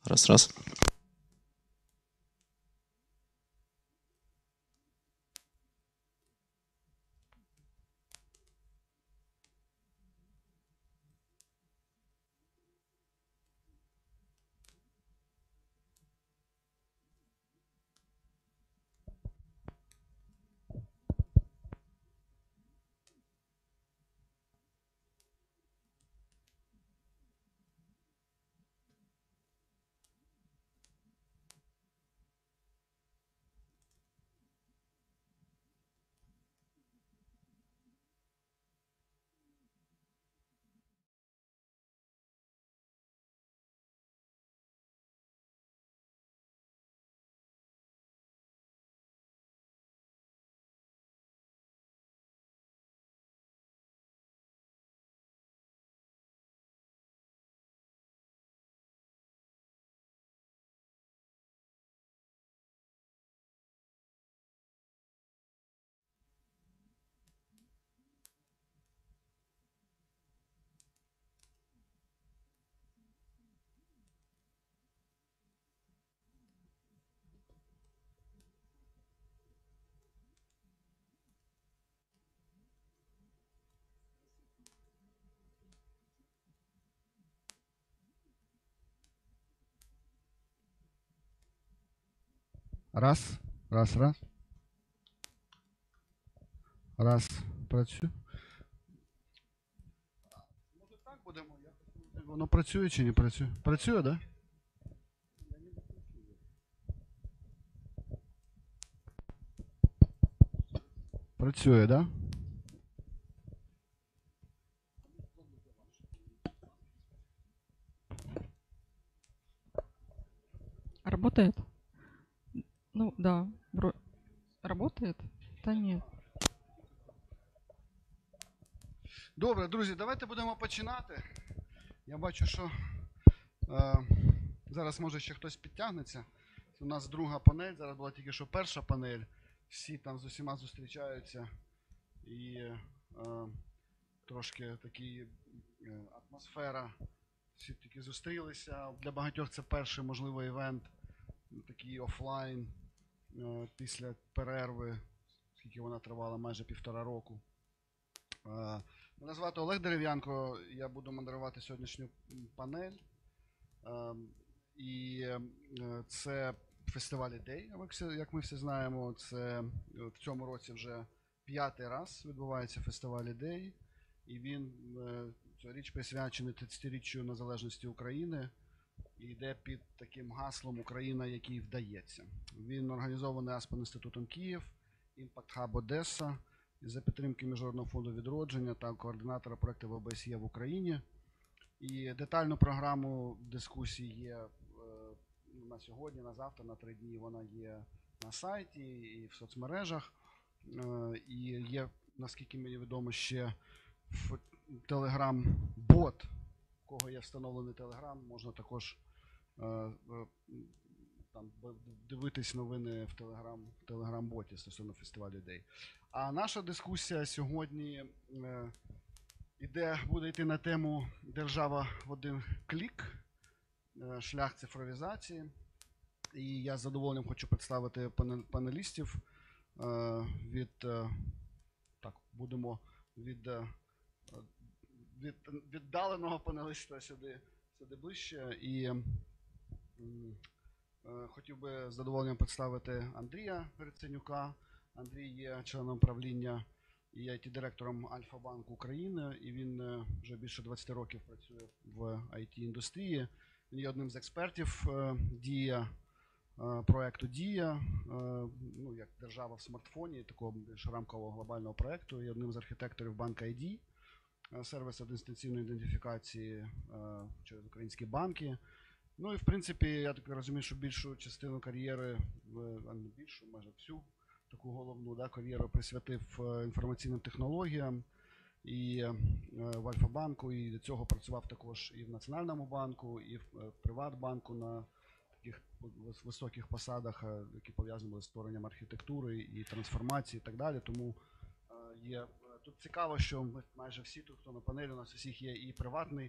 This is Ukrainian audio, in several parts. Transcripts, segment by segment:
Раз. Раз. Раз. Працює. Може так будемо? Воно працює чи не працює? Працює, да? Працює, да? Работает? Ну да, работает? Да нет. Добре, друзі, давайте будемо починати. Я бачу, що зараз може ще хтось підтягнеться. У нас друга панель, зараз була тільки що перша панель. Всі там з усіма зустрічаються. І трошки такі атмосфера. Всі таки зустрілися. Для багатьох це перший, можливо, івент, такий офлайн після перерви, скільки вона тривала, майже 1,5 року. Мене звати Олег Дерев'янко, я буду модерувати сьогоднішню панель. І це фестиваль ідей, як ми всі знаємо. Це в цьому році вже 5-й раз відбувається фестиваль ідей. І він цьогоріч присвячений 30-річчю незалежності України і йде під таким гаслом «Україна, якій вдається». Він організований Аспен Інститутом Київ, Impact Hub Одеса за підтримки Міжнародного фонду відродження та координатора проєкту ОБСЄ в Україні. І детальну програму дискусій є на сьогодні, на завтра, на 3 дні. Вона є на сайті і в соцмережах. І є, наскільки мені відомо, ще в Telegram-бот, у кого є встановлений Telegram, можна також там дивитись новини в Telegram-боті стосовно фестивалю ідей. А наша дискусія сьогодні буде йти на тему «Держава в один клік. Шлях цифровізації». І я з задоволенням хочу представити панелістів. Будемо від віддаленого панелиста сюди ближче. І хотів би з задоволенням представити Андрія Гриценюка. Андрій є членом правління і IT-директором Альфа-банку України, і він вже більше 20 років працює в IT-індустрії. Він є одним з експертів проєкту «Дія», як держава в смартфоні, такого більш рамкового глобального проєкту, і одним з архітекторів банк ID, сервісу дистанційної ідентифікації через українські банки. Ну і в принципі, я так розумію, що більшу частину кар'єри, майже всю таку головну кар'єру присвятив інформаційним технологіям і в Альфа-банку, і до цього працював також і в Національному банку, і в Приватбанку на таких високих посадах, які пов'язані з створенням архітектури і трансформації і так далі. Тому тут цікаво, що майже всі тут, хто на панелі, у нас усіх є і приватний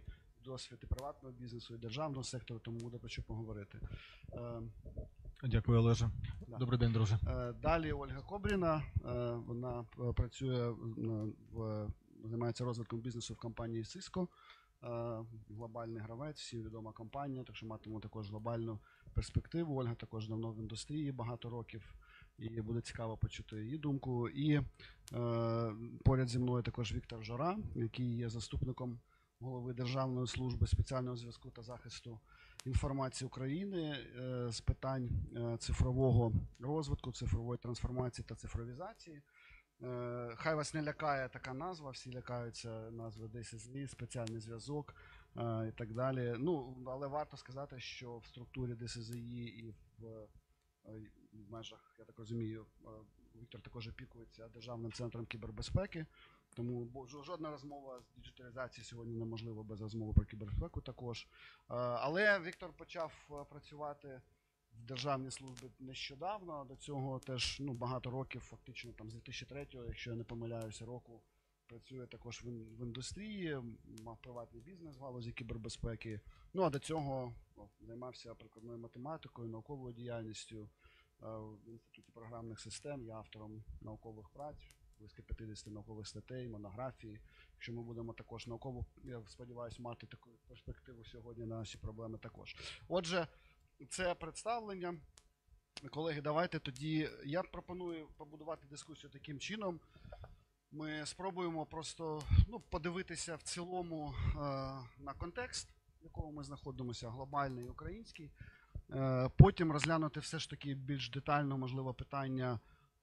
досвід і приватного бізнесу, і державного сектору, тому буде про що поговорити. Дякую, Олеже. Да. Добрий день, друже. Далі Ольга Кобріна, вона працює, займається розвитком бізнесу в компанії Cisco, глобальний гравець, всім відома компанія, так що матимемо також глобальну перспективу. Ольга також давно в індустрії, багато років, і буде цікаво почути її думку. І поряд зі мною також Віктор Жора, який є заступником голови Державної служби спеціального зв'язку та захисту інформації України з питань цифрового розвитку, цифрової трансформації та цифровізації. Хай вас не лякає така назва, всі лякаються назви DSSI, спеціальний зв'язок і так далі. Ну, але варто сказати, що в структурі DSSI і в межах, я так розумію, Віктор також опікується Державним центром кібербезпеки, тому жодна розмова з діджиталізації сьогодні неможлива без розмови про кібербезпеку також. Але Віктор почав працювати в державній службі нещодавно, до цього теж багато років, фактично там з 2003-го, якщо я не помиляюся, року, працює також в індустрії, мав приватний бізнес в галузі кібербезпеки. Ну а до цього займався прикладною математикою, науковою діяльністю в Інституті програмних систем, є автором наукових праць, близько 50 наукових статей, монографій. Якщо ми будемо також науково, я сподіваюся, мати таку перспективу сьогодні на наші проблеми також. Отже, це представлення. Колеги, давайте тоді, я пропоную побудувати дискусію таким чином. Ми спробуємо просто подивитися в цілому на контекст, в якому ми знаходимося, глобальний і український. Потім розглянути все ж таки більш детально, можливо, питання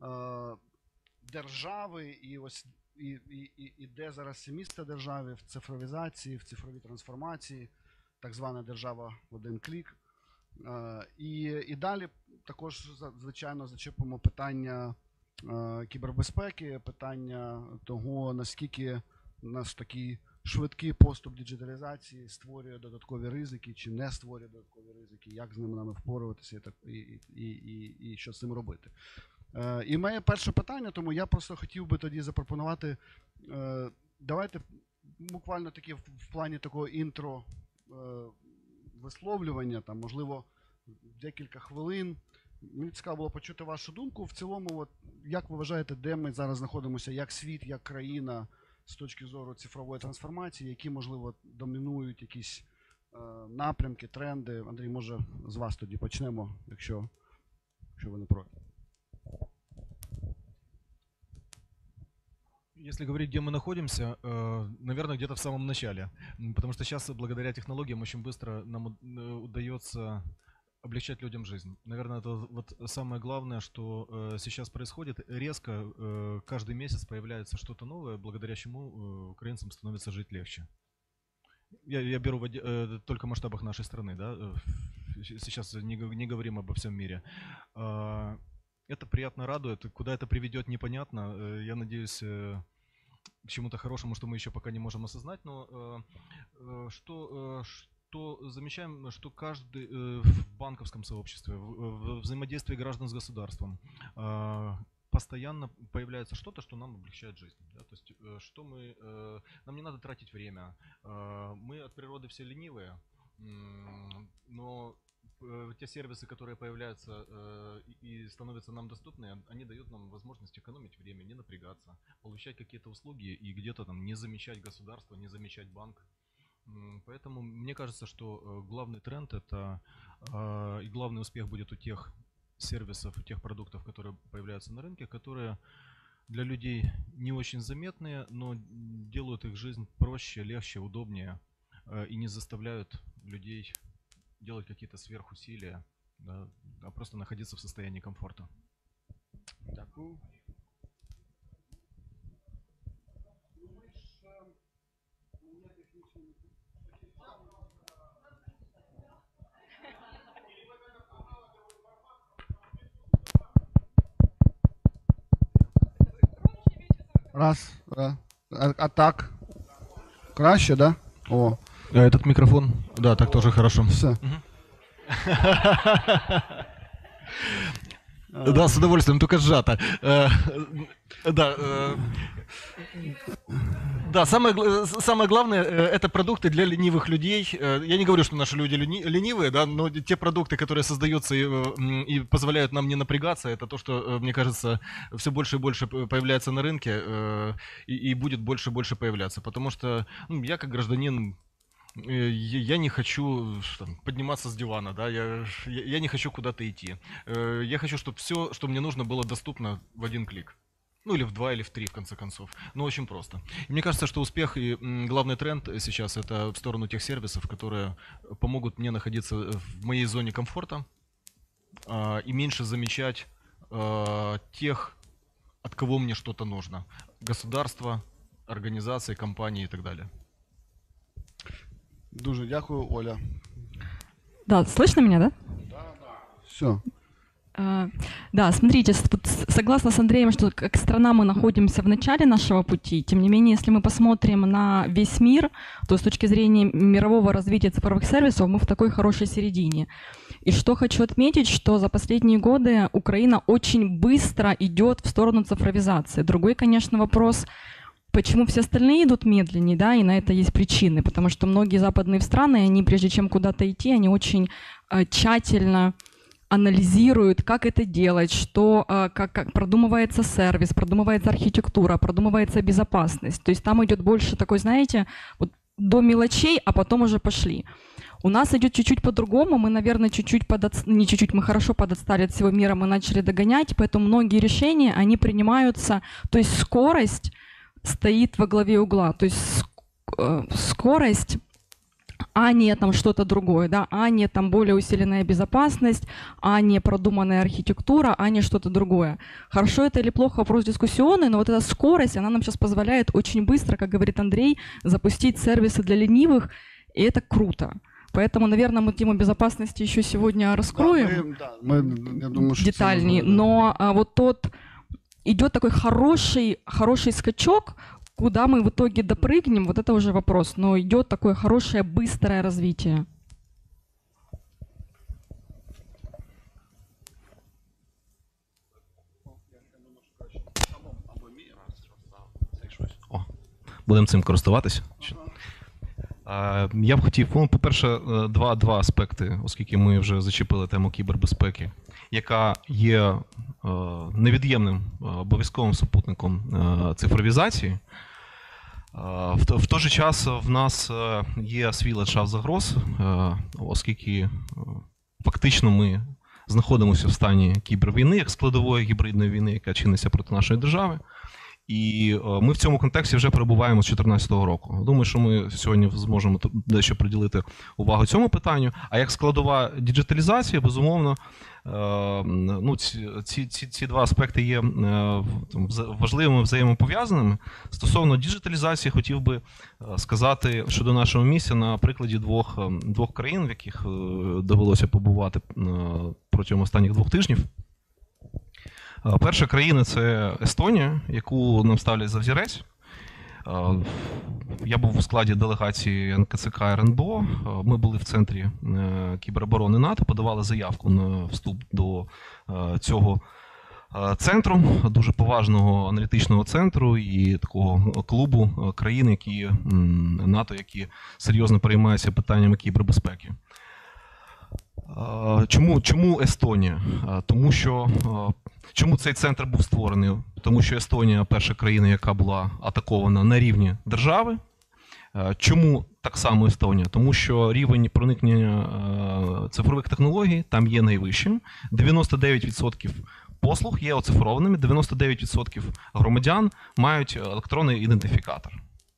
держави і де зараз це місце держави в цифровізації, в цифровій трансформації, так звана держава в один клік. І далі також, звичайно, зачепимо питання кібербезпеки, питання того, наскільки наш такий швидкий поступ діджиталізації створює додаткові ризики чи не створює додаткові ризики, як з ними впоратися і що з цим робити. І моє перше питання, тому я просто хотів би тоді запропонувати, давайте буквально таки в плані такого інтро висловлювання, там, можливо, декілька хвилин. Мені цікаво було почути вашу думку. В цілому, як ви вважаєте, де ми зараз знаходимося, як світ, як країна з точки зору цифрової трансформації, які, можливо, домінують якісь напрямки, тренди? Андрій, може, з вас тоді почнемо, якщо ви не проти. Если говорить, где мы находимся, наверное, где-то в самом начале. Потому что сейчас, благодаря технологиям, очень быстро нам удается облегчать людям жизнь. Наверное, это вот самое главное, что сейчас происходит. Резко каждый месяц появляется что-то новое, благодаря чему украинцам становится жить легче. Я беру только в масштабах нашей страны, да? Сейчас не говорим обо всем мире. Это приятно радует. Куда это приведет, непонятно. Я надеюсь, к чему-то хорошему, что мы еще пока не можем осознать. Но что замечаем, что каждый в банковском сообществе, в взаимодействии граждан с государством постоянно появляется что-то, что нам облегчает жизнь. Да? То есть, нам не надо тратить время. Мы от природы все ленивые, но те сервисы, которые появляются и становятся нам доступны, они дают нам возможность экономить время, не напрягаться, получать какие-то услуги и где-то там не замечать государство, не замечать банк. Поэтому мне кажется, что главный тренд это и главный успех будет у тех сервисов, у тех продуктов, которые появляются на рынке, которые для людей не очень заметные, но делают их жизнь проще, легче, удобнее и не заставляют людей делать какие-то сверхусилия, да, а просто находиться в состоянии комфорта. Дякую. Раз. А так? Краще, да? О. Этот микрофон? Да, так тоже хорошо. Все. Да, с удовольствием, только сжато. Да. Да, самое главное, это продукты для ленивых людей. Я не говорю, что наши люди ленивые, да, но те продукты, которые создаются и позволяют нам не напрягаться, это то, что, мне кажется, все больше и больше появляется на рынке и будет больше и больше появляться. Потому что я как гражданин, я не хочу там, подниматься с дивана, да, я не хочу куда-то идти. Я хочу, чтобы все, что мне нужно, было доступно в один клик. Ну или в 2, или в 3, в конце концов. Но очень просто. И мне кажется, что успех и главный тренд сейчас это в сторону тех сервисов, которые помогут мне находиться в моей зоне комфорта и меньше замечать тех, от кого мне что-то нужно. Государства, организации, компании и так далее. Дуже дякую, Оля. Да, слышно меня, да? Все. Да, смотрите, согласна с Андреем, что как страна мы находимся в начале нашего пути. Тем не менее, если мы посмотрим на весь мир, то с точки зрения мирового развития цифровых сервисов мы в такой хорошей середине. И что хочу отметить, что за последние годы Украина очень быстро идет в сторону цифровизации. Другой, конечно, вопрос, почему все остальные идут медленнее, да, и на это есть причины, потому что многие западные страны, они прежде чем куда-то идти, они очень тщательно анализируют, как это делать, что, как продумывается сервис, продумывается архитектура, продумывается безопасность. То есть там идет больше такой, знаете, вот до мелочей, а потом уже пошли. У нас идет чуть-чуть по-другому, мы, наверное, не чуть-чуть, мы хорошо подотстали от всего мира, мы начали догонять, поэтому многие решения, они принимаются, то есть скорость стоит во главе угла, то есть скорость, а не там что-то другое, да, а не там более усиленная безопасность, а не продуманная архитектура, а не что-то другое. Хорошо это или плохо, вопрос дискуссионный, но вот эта скорость, она нам сейчас позволяет очень быстро, как говорит Андрей, запустить сервисы для ленивых, и это круто. Поэтому, наверное, мы тему безопасности еще сегодня раскроем Я думаю, що детальнее, но вот идет такой хороший скачок. Куда мы в итоге допрыгнем, вот это уже вопрос. Но идет такое хорошее, быстрое развитие. Будемо цим користуватися. Я б хотів, по-перше, два аспекти, оскільки ми вже зачепили тему кібербезпеки, яка є невід'ємним обов'язковим супутником цифровізації. В той же час в нас є свій ландшафт загроз, оскільки фактично ми знаходимося в стані кібервійни, як складової гібридної війни, яка чиниться проти нашої держави. І ми в цьому контексті вже перебуваємо з 2014 року. Думаю, що ми сьогодні зможемо дещо приділити увагу цьому питанню. А як складова діджиталізація, безумовно, ці два аспекти є важливими, взаємопов'язаними. Стосовно діджиталізації, хотів би сказати щодо нашого місця на прикладі двох країн, в яких довелося побувати протягом останніх 2 тижнів. Перша країна – це Естонія, яку нам ставлять за взірець. Я був у складі делегації НКЦК РНБО. Ми були в центрі кібероборони НАТО, подавали заявку на вступ до цього центру, дуже поважного аналітичного центру і такого клубу країн, які НАТО, які серйозно переймаються питаннями кібербезпеки. Чому Естонія? Чому цей центр був створений? Тому що Естонія – перша країна, яка була атакована на рівні держави. Чому так само Естонія? Тому що рівень проникнення цифрових технологій там є найвищим. 99% послуг є оцифрованими, 99% громадян мають електронний ідентифікатор.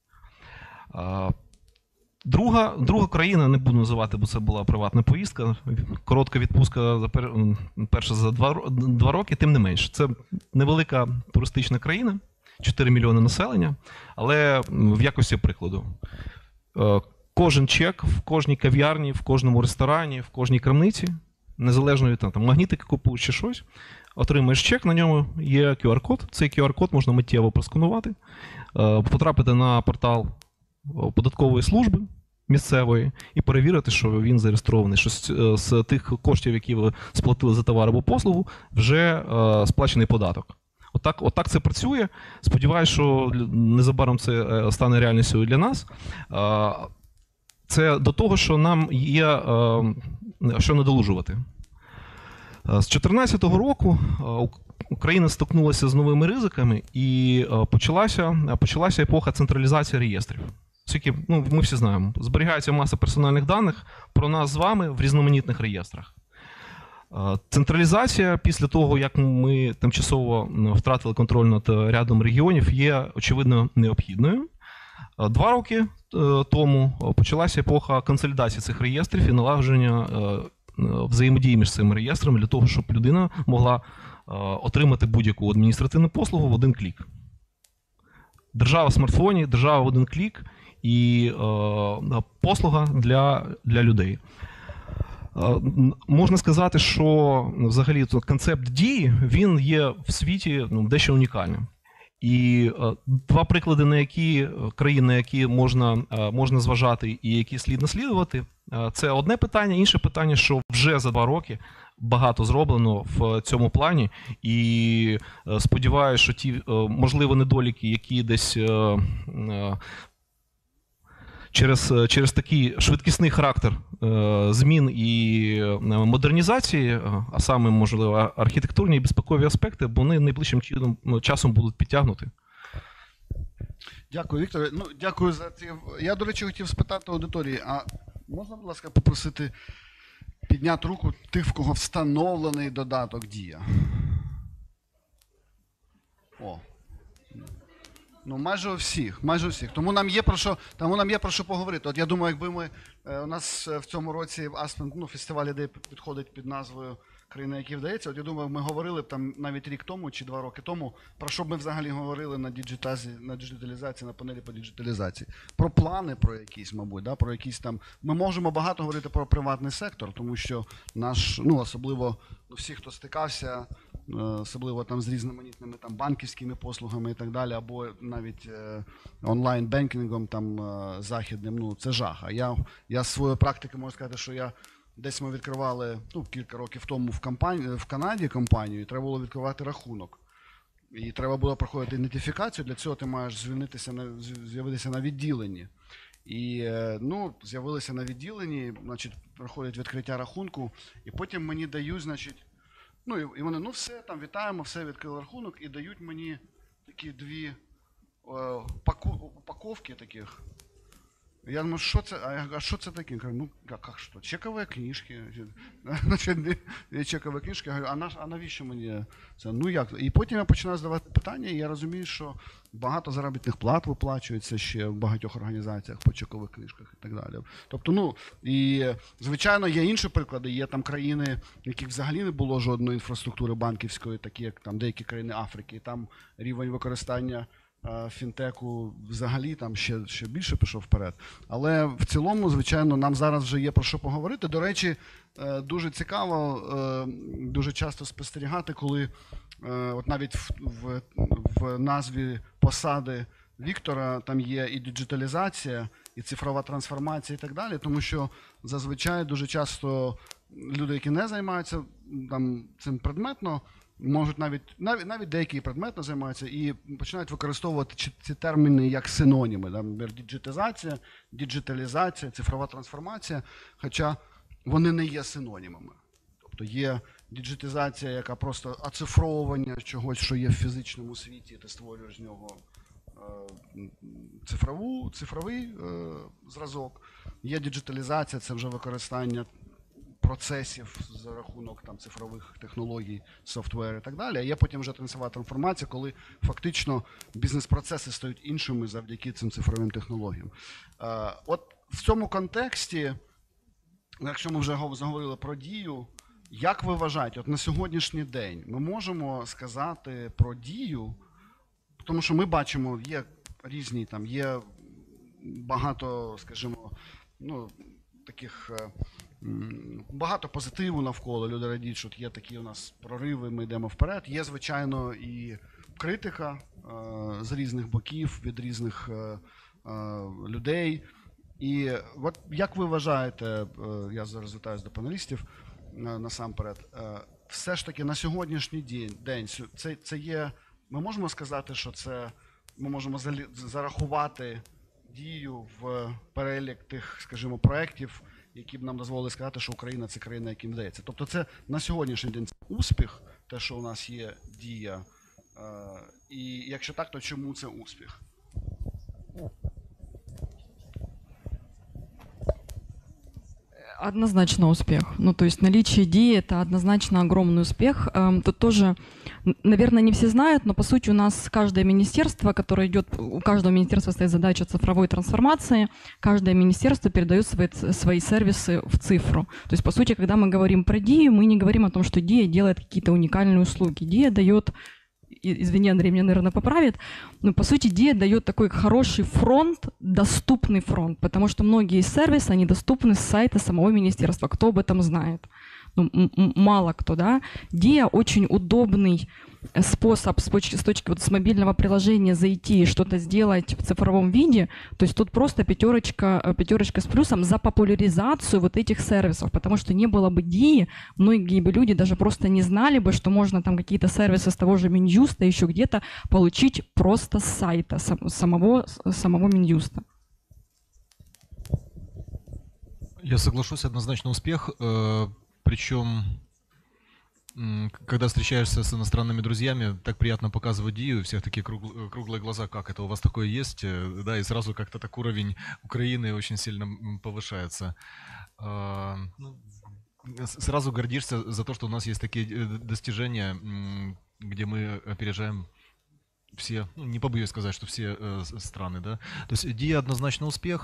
Друга країна, не буду називати, бо це була приватна поїздка, коротка відпустка перша за 2 роки, тим не менш. Це невелика туристична країна, 4 мільйони населення, але в якості прикладу. Кожен чек в кожній кав'ярні, в кожному ресторані, в кожній крамниці, незалежно від там, магнітики купуєш чи щось, отримаєш чек, на ньому є QR-код, цей QR-код можна миттєво просканувати, потрапити на портал податкової служби місцевої і перевірити, що він зареєстрований, що з тих коштів, які ви сплатили за товар або послугу, вже сплачений податок. Отак це працює. Сподіваюсь, що незабаром це стане реальністю і для нас. Це до того, що нам є що надолужувати. З 2014 року Україна стикнулася з новими ризиками і почалася епоха централізації реєстрів. Оскільки, ми всі знаємо, зберігається маса персональних даних про нас з вами в різноманітних реєстрах. Централізація після того, як ми тимчасово втратили контроль над рядом регіонів, є, очевидно, необхідною. 2 роки тому почалася епоха консолідації цих реєстрів і налагодження взаємодії між цими реєстрами для того, щоб людина могла отримати будь-яку адміністративну послугу в один клік. Держава в смартфоні, держава в один клік і послуга для людей. Можна сказати, що взагалі концепт дії, він є в світі дещо унікальним. І 2 приклади, на які країни, на які можна зважати і які слід наслідувати, це одне питання. Інше питання, що вже за 2 роки багато зроблено в цьому плані. І сподіваюся, що ті, можливо, недоліки, які десь через такий швидкісний характер змін і модернізації, а саме, можливо, архітектурні і безпекові аспекти, вони найближчим часом будуть підтягнуті. Дякую, Вікторе. Дякую за ці. Я, до речі, хотів спитати аудиторії, а можна, будь ласка, попросити підняти руку тих, в кого встановлений додаток «Дія»? О. Майже у всіх. Тому нам є про що поговорити. От я думаю, якби у нас в цьому році Aspen, фестиваль ідей підходить під назвою «Країна, якій вдається». От я думаю, ми говорили б там навіть рік тому чи 2 роки тому, про що б ми взагалі говорили на діджиталізації, на панелі по діджиталізації. Про плани, про якісь, мабуть, да? Про якісь там. Ми можемо багато говорити про приватний сектор, тому що особливо всі, хто стикався, особливо там з різноманітними там банківськими послугами і так далі, або навіть онлайн-бенкінгом там західним, це жах. А я з своєї практики можу сказати, що десь ми відкривали кілька років тому в Канаді компанію, і треба було відкривати рахунок. І треба було проходити ідентифікацію, для цього ти маєш з'явитися на відділенні. І з'явилися на відділенні, проходить відкриття рахунку, і потім мені дають, і вони, все, там вітаємо, все, відкрили рахунок, і дають мені такі 2 упаковки таких. Я думаю, що це? А що це таке? Я кажу, як що? Чекові книжки. Чекові книжки. Я говорю, а навіщо мені це? Як? І потім я починаю задавати питання, і я розумію, що багато заробітних плат виплачується ще в багатьох організаціях по чекових книжках і так далі. Тобто, і звичайно, є інші приклади. Є там країни, в яких взагалі не було жодної інфраструктури банківської, такі як там деякі країни Африки, і там рівень використання фінтеку взагалі там ще більше пішов вперед. Але в цілому, звичайно, нам зараз вже є про що поговорити. До речі, дуже цікаво, дуже часто спостерігати, коли от навіть в назві посади Віктора там є і діджиталізація, і цифрова трансформація і так далі, тому що зазвичай дуже часто люди, які не займаються там цим предметно, можуть навіть деякі предметно займаються і починають використовувати ці терміни як синоніми. Діджитизація, діджиталізація, цифрова трансформація, хоча вони не є синонімами. Тобто є діджитизація, яка просто оцифровування чогось, що є в фізичному світі, ти створюєш з нього цифровий зразок. Є діджиталізація, це вже використання процесів за рахунок там цифрових технологій, софтвер і так далі. А є потім вже цифрова трансформація, коли фактично бізнес-процеси стають іншими завдяки цим цифровим технологіям. От в цьому контексті, якщо ми вже заговорили про дію, як ви вважаєте, от на сьогоднішній день ми можемо сказати про дію, тому що ми бачимо, є різні, там є багато, скажімо, таких багато позитиву навколо, люди радіють, що є такі у нас прориви, ми йдемо вперед. Є, звичайно, і критика з різних боків, від різних людей. І от як ви вважаєте, я зараз звертаюся до панелістів насамперед, все ж таки на сьогоднішній день це є ми можемо сказати, що це ми можемо зарахувати дію в перелік тих, скажімо, проєктів, які б нам дозволили сказати, що Україна це країна, яким вдається. Тобто це на сьогоднішній день успіх, те, що у нас є дія. І якщо так, то чому це успіх? Однозначно успех. Ну, то есть наличие идеи – это однозначно огромный успех. Тут тоже, наверное, не все знают, но по сути у нас каждое министерство, которое идет, у каждого министерства стоит задача цифровой трансформации, каждое министерство передает свои сервисы в цифру. То есть, по сути, когда мы говорим про DIA, мы не говорим о том, что DIA делает какие-то уникальные услуги. DIA дает, извини, Андрей меня, наверное, поправит, но по сути DIA дает такой хороший фронт, доступный фронт, потому что многие сервисы, они доступны с сайта самого министерства, кто об этом знает. Ну, мало кто, да. DIA очень удобный способ с точки вот, с мобильного приложения зайти и что-то сделать в цифровом виде. То есть тут просто пятерочка с плюсом за популяризацию вот этих сервисов, потому что не было бы DIA, многие бы люди даже просто не знали бы, что можно там какие-то сервисы с того же Минюста еще где-то получить просто с сайта самого Минюста. Я соглашусь, однозначно успех. Причем, когда встречаешься с иностранными друзьями, так приятно показывать DIA, у всех такие круглые глаза, как это у вас такое есть, да, и сразу как-то так уровень Украины очень сильно повышается. Сразу гордишься за то, что у нас есть такие достижения, где мы опережаем все, ну, не побоюсь сказать, что все страны, да. То есть DIA однозначно успех.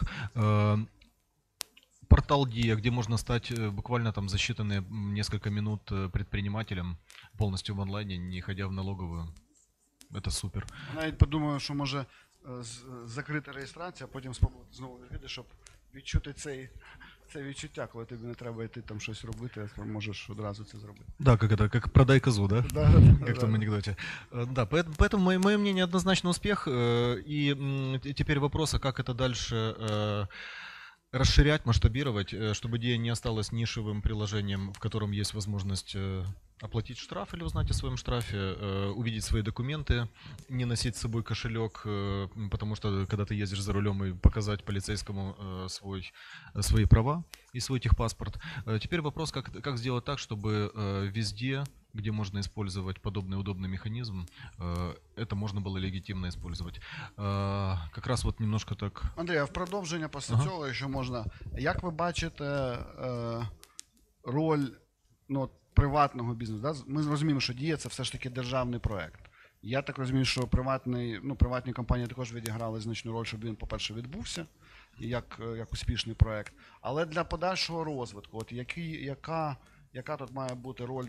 Портал DIA, где можно стать буквально там за считанные несколько минут предпринимателем полностью в онлайне, не ходя в налоговую. Это супер. Навіть подумаю, що може закрита реєстрація, а потім спробувати знову відвіди, щоб відчути це відчуття, коли тобі не треба йти там щось робити, а можеш одразу це зробити. Да, как это, как продай козу, да? Да, Как в том анекдоте. Да, поэтому мое мнение однозначно успех. И теперь вопрос, а как это дальше расширять, масштабировать, чтобы DIA не осталось нишевым приложением, в котором есть возможность оплатить штраф или узнать о своем штрафе, увидеть свои документы, не носить с собой кошелек, потому что когда ты ездишь за рулем, и показать полицейскому свои права и свой техпаспорт. Теперь вопрос, как сделать так, чтобы везде, где можно использовать подобный удобный механизм, это можно было легитимно использовать. Как раз вот немножко так... Андрій, а в продовження після цього, якщо можна, як ви бачите роль приватного бізнесу? Да? Ми розуміємо, що DIA – це все ж таки державний проект. Я так розумію, що приватні компанії також відіграли значну роль, щоб він, по-перше, відбувся, як успішний проект. Але для подальшого розвитку, от яка тут має бути роль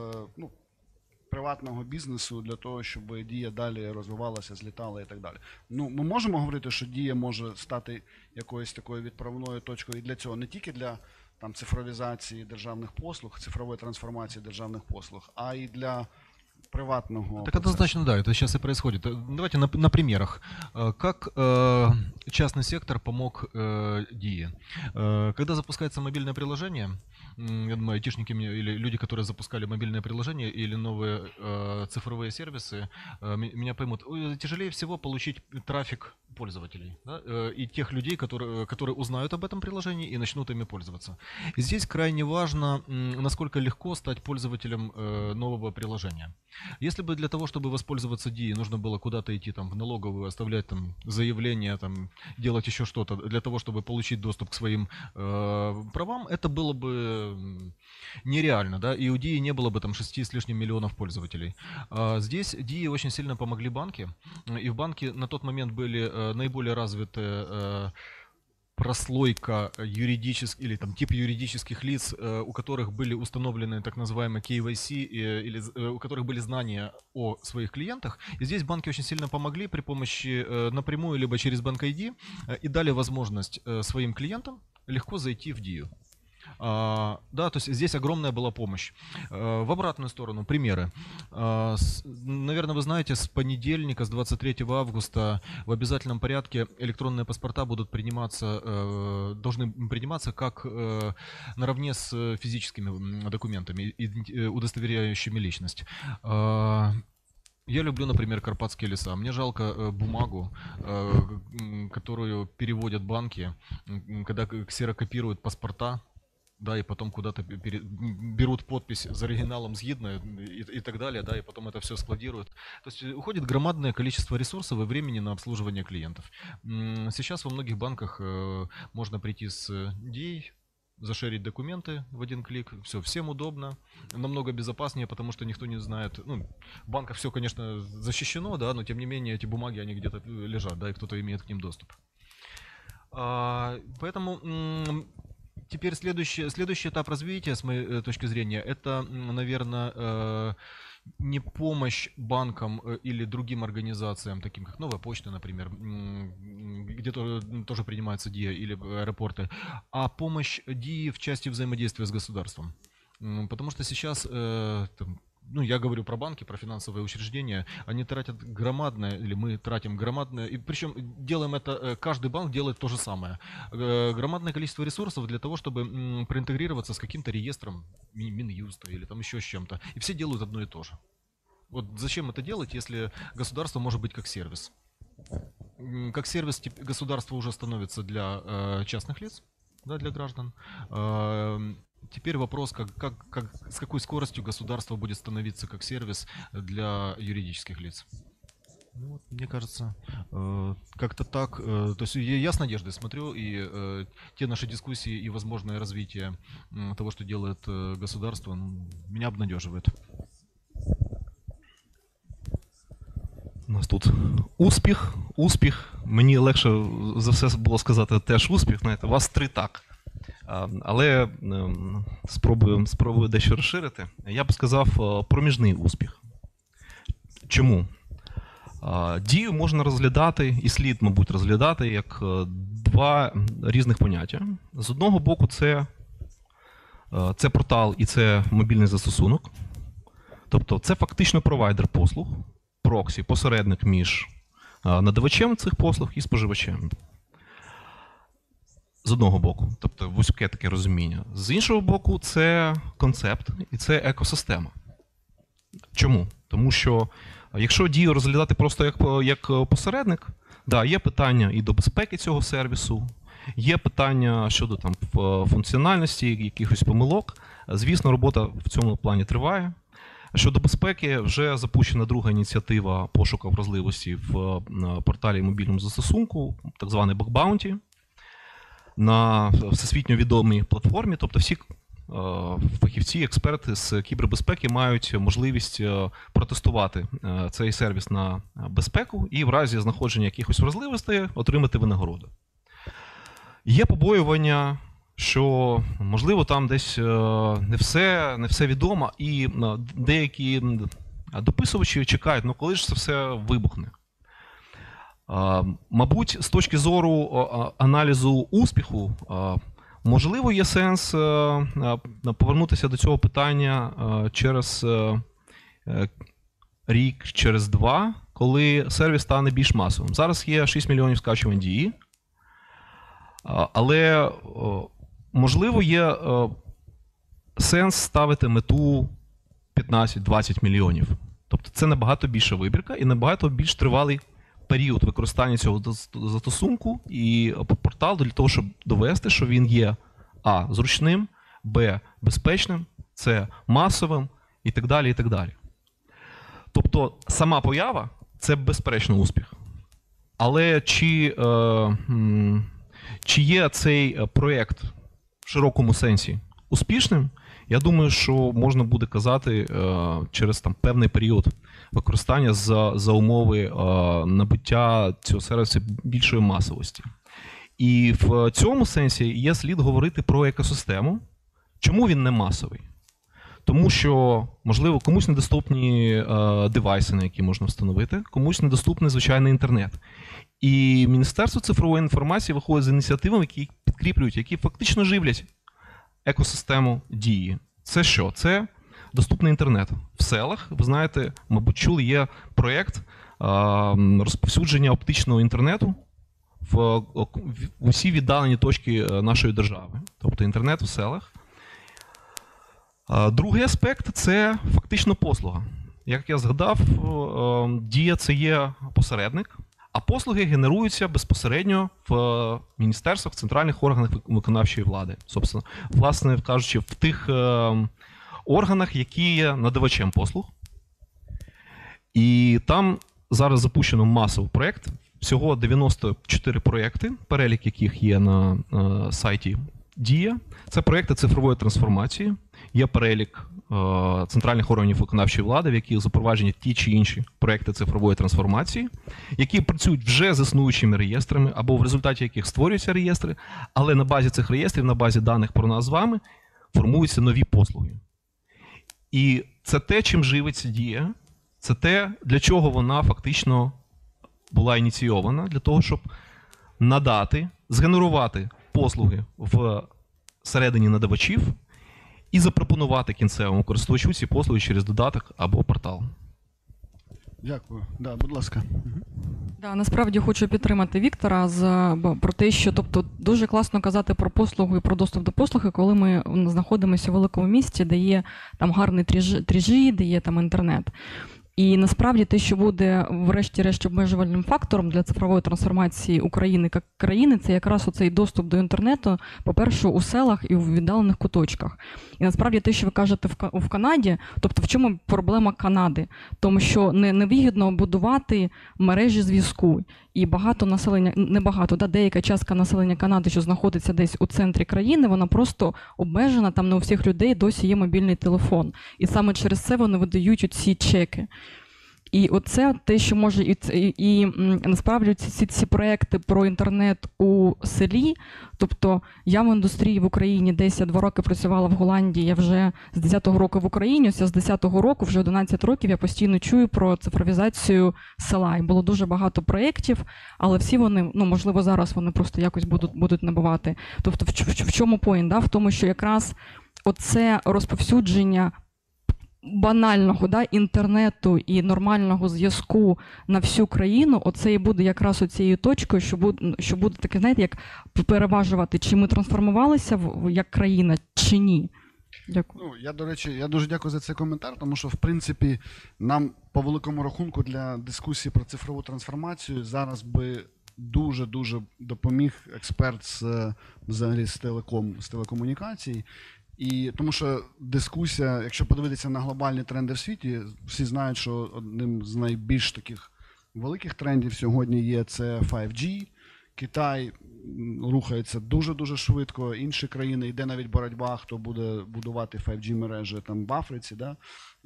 приватного бізнесу для того, щоб DIA далі розвивалася, злітала і так далі? Ну, ми можемо говорити, що DIA може стати якоюсь такою відправною точкою і для цього, не тільки для там, цифровізації державних послуг, цифрової трансформації державних послуг, а й для приватного. Так однозначно, да, это сейчас и происходит. Давайте на примерах. Как частный сектор помог DIA? Когда запускается мобильное приложение, я думаю, айтишники или люди, которые запускали мобильное приложение или новые цифровые сервисы, меня поймут, тяжелее всего получить трафик пользователей, да, и тех людей, которые узнают об этом приложении и начнут ими пользоваться. И здесь крайне важно, насколько легко стать пользователем нового приложения. Если бы для того, чтобы воспользоваться DIA, нужно было куда-то идти там, в налоговую, оставлять там, заявление, там, делать еще что-то для того, чтобы получить доступ к своим правам, это было бы нереально, да, и у DIA не было бы там 6 с лишним миллионов пользователей. Здесь DIA очень сильно помогли банки, и в банке на тот момент были наиболее развитые прослойка юридических или там тип юридических лиц, у которых были установлены так называемые KYC или у которых были знания о своих клиентах. И здесь банки очень сильно помогли при помощи напрямую либо через Bank ID и дали возможность своим клиентам легко зайти в DIA. Да, то есть здесь огромная была помощь. В обратную сторону, примеры. Наверное, вы знаете, с понедельника, с 23 августа в обязательном порядке электронные паспорта будут должны приниматься как наравне с физическими документами, удостоверяющими личность. Я люблю, например, карпатские леса. Мне жалко бумагу, которую переводят банки, когда ксерокопируют паспорта, да, и потом куда-то берут подпись за оригиналом «Згидно» и так далее, да, и потом это все складируют. То есть уходит громадное количество ресурсов и времени на обслуживание клиентов. Сейчас во многих банках можно прийти с DA, зашерить документы в один клик, все, всем удобно, намного безопаснее, потому что никто не знает, ну, в банках все, конечно, защищено, да, но тем не менее эти бумаги, они где-то лежат, да, и кто-то имеет к ним доступ. Поэтому теперь следующий этап развития, с моей точки зрения, это, наверное, не помощь банкам или другим организациям, таким как Новая почта, например, где тоже принимаются ДИА или аэропорты, а помощь ДИА в части взаимодействия с государством. Потому что сейчас, ну, я говорю про банки, про финансовые учреждения, они тратят громадное, или мы тратим громадное, и причем делаем это, каждый банк делает то же самое, громадное количество ресурсов для того, чтобы проинтегрироваться с каким-то реестром Минюста или там еще с чем-то, и все делают одно и то же. Вот зачем это делать, если государство может быть как сервис? Как сервис государство уже становится для частных лиц, да, для граждан. Теперь вопрос, с какой скоростью государство будет становиться как сервис для юридических лиц. Ну, вот, мне кажется, как-то так. То есть я с надеждой смотрю, и те наши дискуссии и возможное развитие того, что делает государство, меня обнадеживает. У нас тут успіх. Мені легше за все було сказати теж успіх. Знаєте, у вас 3 так. Але спробую дещо розширити. Я б сказав проміжний успіх. Чому? Дію можна розглядати, і слід, мабуть, розглядати як 2 різних поняття. З одного боку, це портал і це мобільний застосунок. Тобто це фактично провайдер послуг, проксі, посередник між надавачем цих послуг і споживачем. З одного боку, тобто вузьке таке розуміння. З іншого боку, це концепт і це екосистема. Чому? Тому що якщо дію розглядати просто як посередник, да, є питання і до безпеки цього сервісу, є питання щодо там функціональності, якихось помилок. Звісно, робота в цьому плані триває. Щодо безпеки, вже запущена друга ініціатива пошуку вразливості в порталі мобільному застосунку, так званий Bug Bounty, на всесвітньо відомій платформі. Тобто всі фахівці, експерти з кібербезпеки мають можливість протестувати цей сервіс на безпеку і в разі знаходження якихось вразливостей отримати винагороду. Є побоювання, що, можливо, там десь не все відомо, і деякі дописувачі чекають, ну коли ж це все вибухне. Мабуть, з точки зору аналізу успіху, можливо, є сенс повернутися до цього питання через рік, через 2, коли сервіс стане більш масовим. Зараз є 6 мільйонів скачувань дії, але, можливо, є сенс ставити мету 15-20 мільйонів. Тобто це набагато більша вибірка і набагато більш тривалий період використання цього застосунку і порталу для того, щоб довести, що він є а. зручним, б. безпечним, с. масовим і так далі, і так далі. Тобто сама поява – це безперечно успіх. Але чи є цей проєкт в широкому сенсі успішним, я думаю, що можна буде казати через там певний період використання за умови набуття цього сервісу більшої масовості. І в цьому сенсі є слід говорити про екосистему. Чому він не масовий? Тому що, можливо, комусь недоступні девайси, на які можна встановити, комусь недоступний звичайний інтернет. І Міністерство цифрової інформації виходить з ініціативами, які підкріплюють, які фактично живлять екосистему дії. Це що? Це доступний інтернет. В селах, ви знаєте, мабуть, чули, є проєкт розповсюдження оптичного інтернету в усі віддалені точки нашої держави. Тобто інтернет в селах. Другий аспект – це фактично послуга. Як я згадав, Дія – це є посередник, а послуги генеруються безпосередньо в міністерствах, в центральних органах виконавчої влади. Собственно, власне кажучи, в тих органах, які є надавачем послуг. І там зараз запущено масовий проєкт. Всього 94 проєкти, перелік яких є на сайті Дія. Це проєкти цифрової трансформації. Є перелік центральних органів виконавчої влади, в яких запроваджені ті чи інші проєкти цифрової трансформації, які працюють вже з існуючими реєстрами, або в результаті яких створюються реєстри, але на базі цих реєстрів, на базі даних про нас з вами, формуються нові послуги. І це те, чим живиться Дія, це те, для чого вона фактично була ініційована, для того, щоб надати, згенерувати послуги всередині надавачів і запропонувати кінцевому користувачу ці послуги через додаток або портал. Дякую. Да, будь ласка. Да, насправді хочу підтримати Віктора про те, що тобто дуже класно казати про послугу і про доступ до послуги, коли ми знаходимося у великому місті, де є там гарний 3G, де є там інтернет. І насправді те, що буде врешті-решт обмежувальним фактором для цифрової трансформації України як країни, це якраз оцей доступ до інтернету, по-перше, у селах і у віддалених куточках. І насправді те, що ви кажете в Канаді, тобто в чому проблема Канади? Тому що невигідно будувати мережі зв'язку. І багато населення, не багато, деяка частка населення Канади, що знаходиться десь у центрі країни, вона просто обмежена, там не у всіх людей досі є мобільний телефон. І саме через це вони видають ці чеки. І оце те, що може, і насправді ці проекти про інтернет у селі, тобто я в індустрії в Україні десь 2 роки працювала в Голландії, я вже з 10-го року в Україні, ось з 10-го року, вже 11 років я постійно чую про цифровізацію села. І було дуже багато проєктів, але всі вони, можливо, зараз вони просто якось будуть набувати. Тобто в чому поінт? Да? В тому, що якраз оце розповсюдження банального інтернету і нормального зв'язку на всю країну, оце і буде якраз оцією точкою, що буде таке, знаєте, як переважувати, чи ми трансформувалися як країна, чи ні. Дякую. Я, до речі, я дуже дякую за цей коментар, тому що, в принципі, нам по великому рахунку для дискусії про цифрову трансформацію зараз би дуже-дуже допоміг експерт взагалі з телекомунікацій. І тому що дискусія, якщо подивитися на глобальні тренди в світі, всі знають, що одним з найбільш таких великих трендів сьогодні є це 5G. Китай рухається дуже-дуже швидко, інші країни, йде навіть боротьба, хто буде будувати 5G мережі там в Африці, да?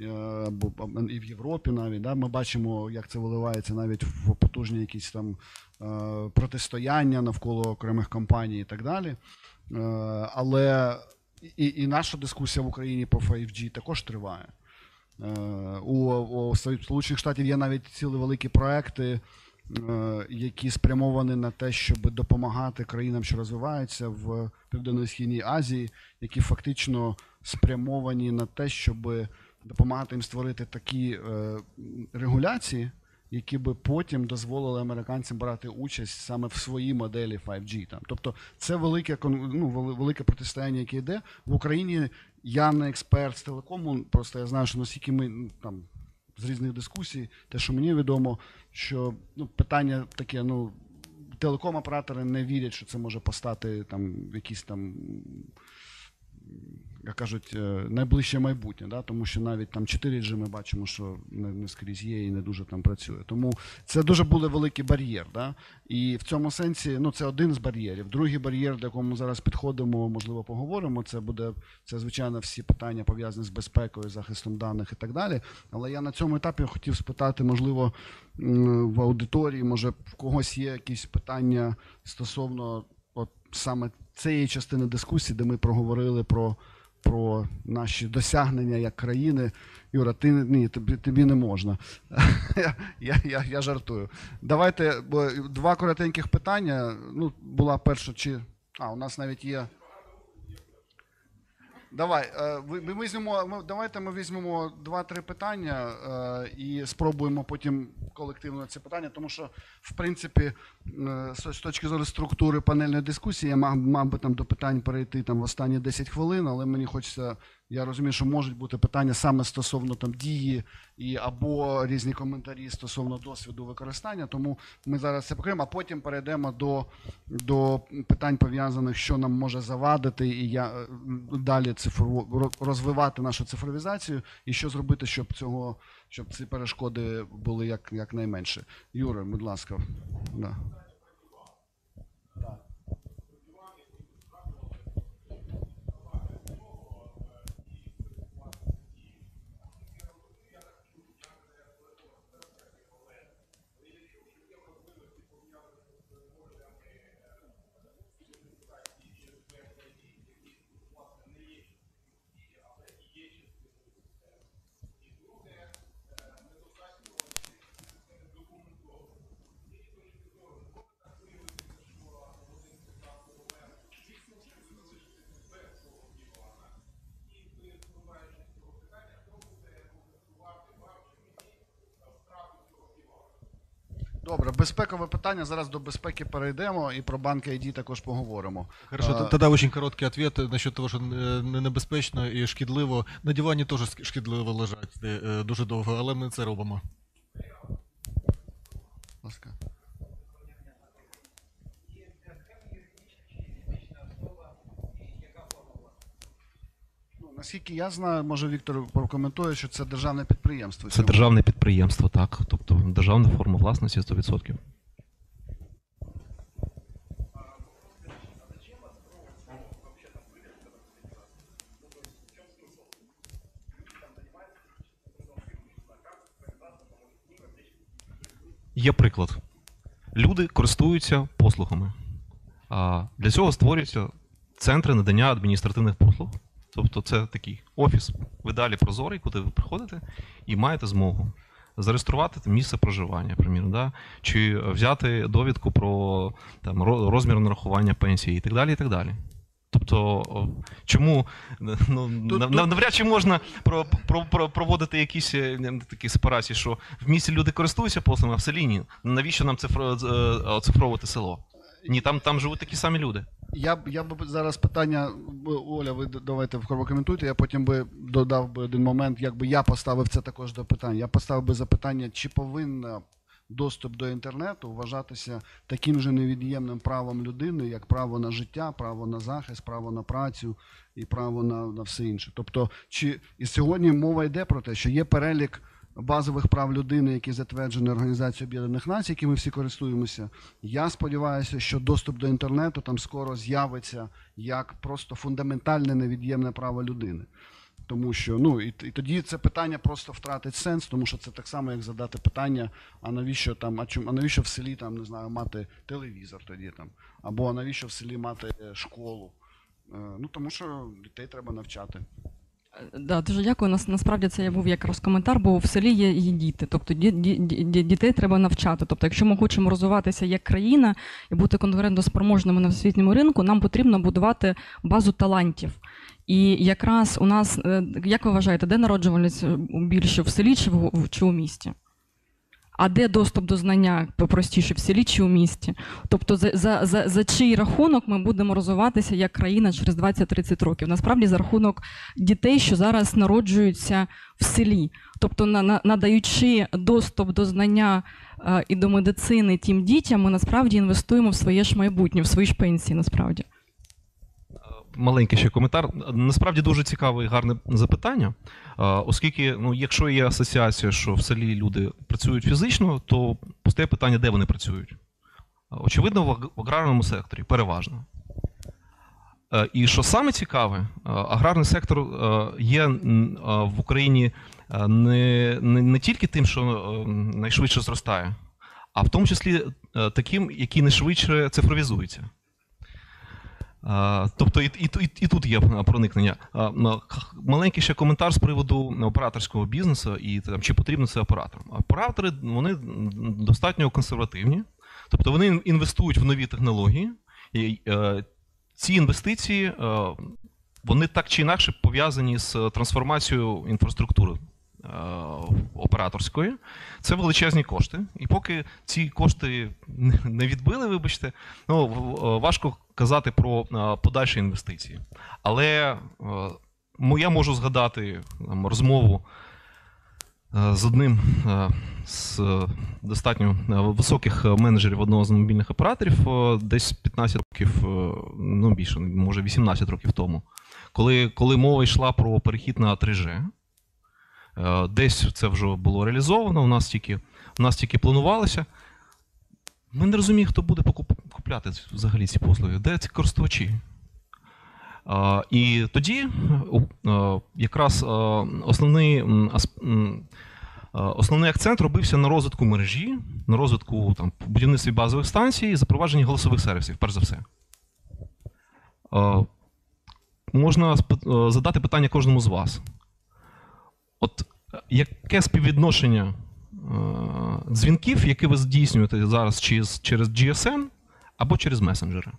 І в Європі навіть. Да? Ми бачимо, як це виливається навіть в потужні якісь там протистояння навколо окремих компаній і так далі. Але і наша дискусія в Україні по 5G також триває. У Сполучених Штатів є навіть цілі великі проекти, які спрямовані на те, щоб допомагати країнам, що розвиваються в Південно-Східній Азії, які фактично спрямовані на те, щоб допомагати їм створити такі регуляції, які би потім дозволили американцям брати участь саме в своїй моделі 5G. Там. Тобто це велике протистояння, яке йде. В Україні я не експерт з телекому, просто я знаю, що наскільки ми там з різних дискусій, те, що мені відомо, що питання таке, телеком-оператори не вірять, що це може постати там в якісь там, як кажуть, найближче майбутнє, да? Тому що навіть там 4G ми бачимо, що не скрізь є і не дуже там працює. Тому це дуже буде великий бар'єр. Да? І в цьому сенсі, це один з бар'єрів. Другий бар'єр, до якого ми зараз підходимо, можливо, поговоримо, це звичайно, всі питання пов'язані з безпекою, захистом даних і так далі. Але я на цьому етапі хотів спитати, можливо, в аудиторії, може, в когось є якісь питання стосовно саме цієї частини дискусії, де ми проговорили про наші досягнення як країни. Юра, тобі не можна. Я жартую. Давайте 2 коротеньких питання. Була перша, у нас навіть є. Давайте ми візьмемо 2-3 питання і спробуємо потім колективно ці питання, тому що, в принципі, з точки зору структури панельної дискусії, я мав би там до питань перейти там в останні 10 хвилин, але мені хочеться Я розумію, що можуть бути питання саме стосовно там дії або різні коментарі стосовно досвіду використання, тому ми зараз це покриємо, а потім перейдемо до питань пов'язаних, що нам може завадити, і далі розвивати нашу цифровізацію, і що зробити, щоб ці перешкоди були якнайменше. Юра, будь ласка. Да. Добре, безпекове питання, зараз до безпеки перейдемо і про банки ID також поговоримо. Хорошо, тогда очень короткий ответ насчет того, що небезпечно і шкідливо. На дивані теж шкідливо лежати дуже довго, але ми це робимо. Будь ласка. Наскільки я знаю, може Віктор прокоментує, що це державне підприємство. Це державне підприємство, так. Тобто державна форма власності 100%. Є приклад. Люди користуються послугами. Для цього створюються центри надання адміністративних послуг. Тобто це такий офіс, ви далі прозорий, куди ви приходите і маєте змогу зареєструвати місце проживання, приміром, да? Чи взяти довідку про там, розмір нарахування пенсії і так далі, і так далі. Тобто, чому, навряд чи можна проводити якісь такі сепарації, що в місті люди користуються послугами, а в селі ні. Навіщо нам оцифровувати село? Ні, там живуть такі самі люди. Я б зараз питання, Оля, ви давайте прокоментуйте, я потім би додав би один момент, якби я поставив це також до питання. Я поставив би запитання, чи повинен доступ до інтернету вважатися таким же невід'ємним правом людини, як право на життя, право на захист, право на працю і право на все інше. Тобто, і сьогодні мова йде про те, що є перелік базових прав людини, які затверджені Організацією Об'єднаних Націй, якими всі користуємося. Я сподіваюся, що доступ до інтернету там скоро з'явиться як просто фундаментальне невід'ємне право людини. Тому що, і тоді це питання просто втратить сенс, тому що це так само, як задати питання, а навіщо навіщо в селі там, не знаю, мати телевізор тоді там, або навіщо в селі мати школу. Тому що дітей треба навчати. Да, дуже дякую. Насправді це був якраз коментар, бо в селі є і діти. Тобто дітей треба навчати. Тобто, якщо ми хочемо розвиватися як країна і бути конкурентоспроможними на світньому ринку, нам потрібно будувати базу талантів. І якраз у нас, як ви вважаєте, де народжувальність більше, в селі чи у місті? А де доступ до знання простіше, в селі чи у місті? Тобто за чий рахунок ми будемо розвиватися як країна через 20-30 років? Насправді за рахунок дітей, що зараз народжуються в селі. Тобто надаючи доступ до знання і до медицини тим дітям, ми насправді інвестуємо в своє ж майбутнє, в свої ж пенсії насправді. Маленький ще коментар. Насправді дуже цікаве і гарне запитання, оскільки, якщо є асоціація, що в селі люди працюють фізично, то постає питання, де вони працюють. Очевидно, в аграрному секторі, переважно. І що саме цікаве, аграрний сектор є в Україні не тільки тим, що найшвидше зростає, а в тому числі таким, який найшвидше цифровізується. Тобто і тут є проникнення. Маленький ще коментар з приводу операторського бізнесу і чи потрібно це операторам. Оператори, вони достатньо консервативні, тобто вони інвестують в нові технології, і ці інвестиції, вони так чи інакше пов'язані з трансформацією інфраструктури операторської. Це величезні кошти. І поки ці кошти не відбили, вибачте, важко казати про подальші інвестиції. Але Я можу згадати розмову з одним з достатньо високих менеджерів одного з мобільних операторів десь 15 років, ну більше, може 18 років тому, коли мова йшла про перехід на 3G. Десь це вже було реалізовано, у нас тільки планувалося. Ми не розуміємо, хто буде купляти взагалі ці послуги, де ці користувачі. І тоді якраз основний акцент робився на розвитку мережі, на розвитку будівництві базових станцій і запровадженні голосових сервісів, перш за все. Можна задати питання кожному з вас. От яке співвідношення дзвінків, які ви здійснюєте зараз через GSM або через месенджери?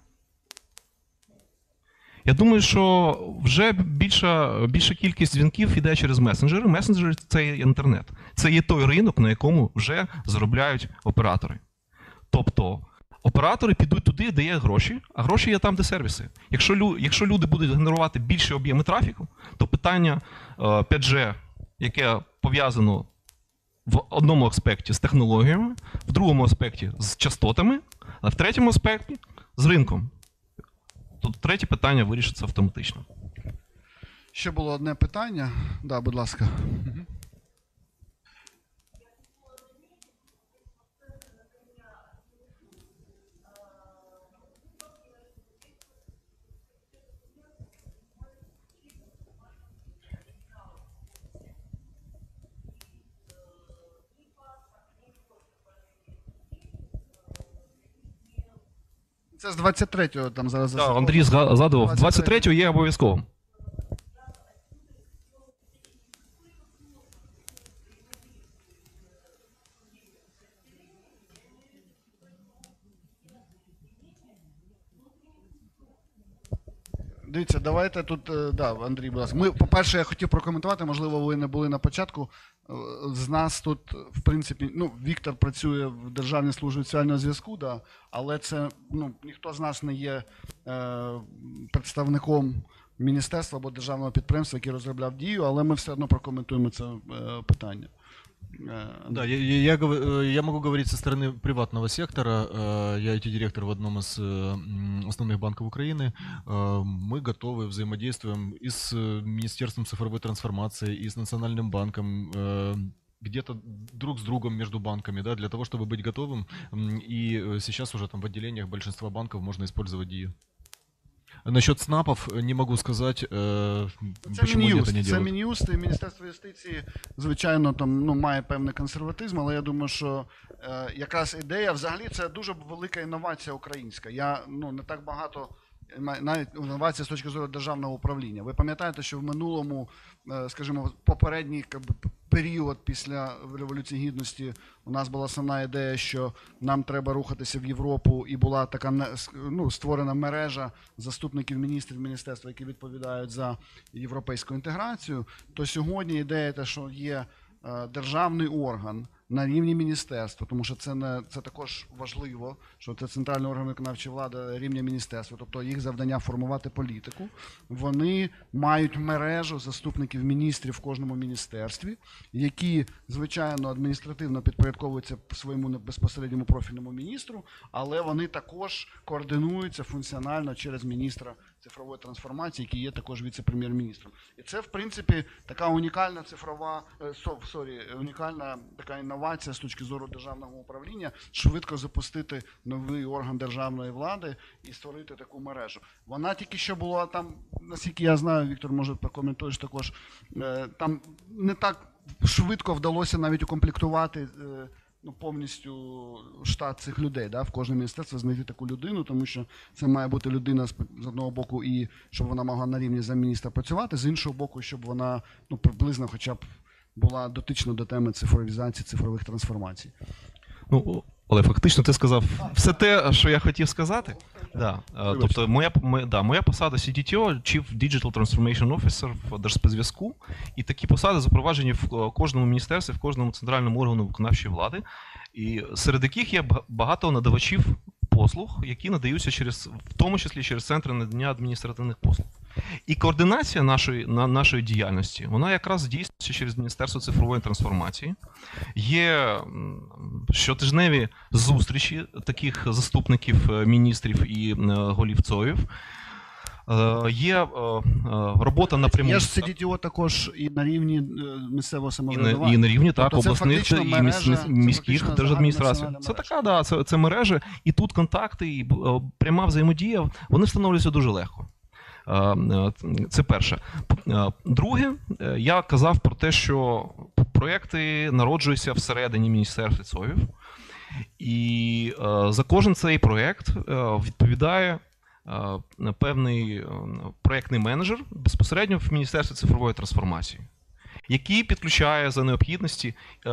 Я думаю, що вже більша кількість дзвінків йде через месенджери. Месенджери – це є інтернет. Це є той ринок, на якому вже заробляють оператори. Тобто оператори підуть туди, де є гроші, а гроші є там, де сервіси. Якщо люди будуть генерувати більші об'єми трафіку, то питання 5G, яке пов'язано в одному аспекті з технологіями, в другому аспекті з частотами, а в третьому аспекті з ринком. Тут третє питання вирішиться автоматично. Ще було одне питання. Да, будь ласка. Це з 23-го там зараз. Так, Андрій згадував. 23-го є обов'язково. Дивіться, давайте тут, да, Андрій, будь ласка. По-перше, я хотів прокоментувати, можливо, ви не були на початку. З нас тут, в принципі, ну, Віктор працює в Державній службі соціального зв'язку, да, але це, ну, ніхто з нас не є представником міністерства або державного підприємства, який розробляв Дію, але ми все одно прокоментуємо це питання. Да, я могу говорить со стороны приватного сектора. Я IT-директор в одном из основных банков Украины. Мы готовы, взаимодействуем и с Министерством цифровой трансформации, и с Национальным банком, где-то друг с другом между банками, да, для того, чтобы быть готовым. И сейчас уже там в отделениях большинства банков можно использовать Дию. Насчет СНАПов не могу сказать, почему они это не делают. Це Мін'юст і Міністерство юстиції, звичайно, там, ну, має певний консерватизм, але я думаю, що якраз ідея, взагалі, це дуже велика інновація українська. Не так багато, навіть інновація з точки зору державного управління. Ви пам'ятаєте, що в минулому, скажімо, попередній період після Революції Гідності у нас була основна ідея, що нам треба рухатися в Європу, і була така, ну, створена мережа заступників міністрів міністерства, які відповідають за європейську інтеграцію. То сьогодні ідея те, що є державний орган на рівні міністерства, тому що це також важливо, що це центральний орган виконавчої влади рівня міністерства, тобто їх завдання формувати політику. Вони мають мережу заступників міністрів в кожному міністерстві, які, звичайно, адміністративно підпорядковуються своєму безпосередньому профільному міністру, але вони також координуються функціонально через міністра цифрової трансформації, який є також віце-прем'єр-міністром. І це, в принципі, така унікальна унікальна така інновація з точки зору державного управління, швидко запустити новий орган державної влади і створити таку мережу. Вона тільки що була там, наскільки я знаю, Віктор, може прокоментуєш також, там не так швидко вдалося навіть укомплектувати повністю штат цих людей, да, в кожне міністерство знайти таку людину, тому що це має бути людина з одного боку, і щоб вона могла на рівні замміністра працювати, з іншого боку, щоб вона приблизно хоча б була дотична до теми цифровізації, цифрових трансформацій. Ну, Олег, фактично ти сказав все те, що я хотів сказати. Да. Тобто моя посада CTTO, Chief Digital Transformation Officer в Держспецзв'язку, і такі посади запроваджені в кожному міністерстві, в кожному центральному органу виконавчої влади, і серед яких є багато надавачів послуг, які надаються в тому числі через центри надання адміністративних послуг. І координація нашої діяльності, вона якраз здійснюється через Міністерство цифрової трансформації. Є щотижневі зустрічі таких заступників міністрів і голів ЦОВів. Є робота напряму. Є ж ЦДТО також і на рівні місцевого самоврядування. І на рівні так, Тобто це обласних фактично і мережа, це міських фактично держадміністрацій. загальна Це національна така, це мережа, і тут контакти, і пряма взаємодія, вони встановлюються дуже легко. Це перше. Друге, я казав про те, що проєкти народжуються всередині Міністерства ЦОВів, і за кожен цей проєкт відповідає певний проєктний менеджер безпосередньо в Міністерстві цифрової трансформації, який підключає за необхідності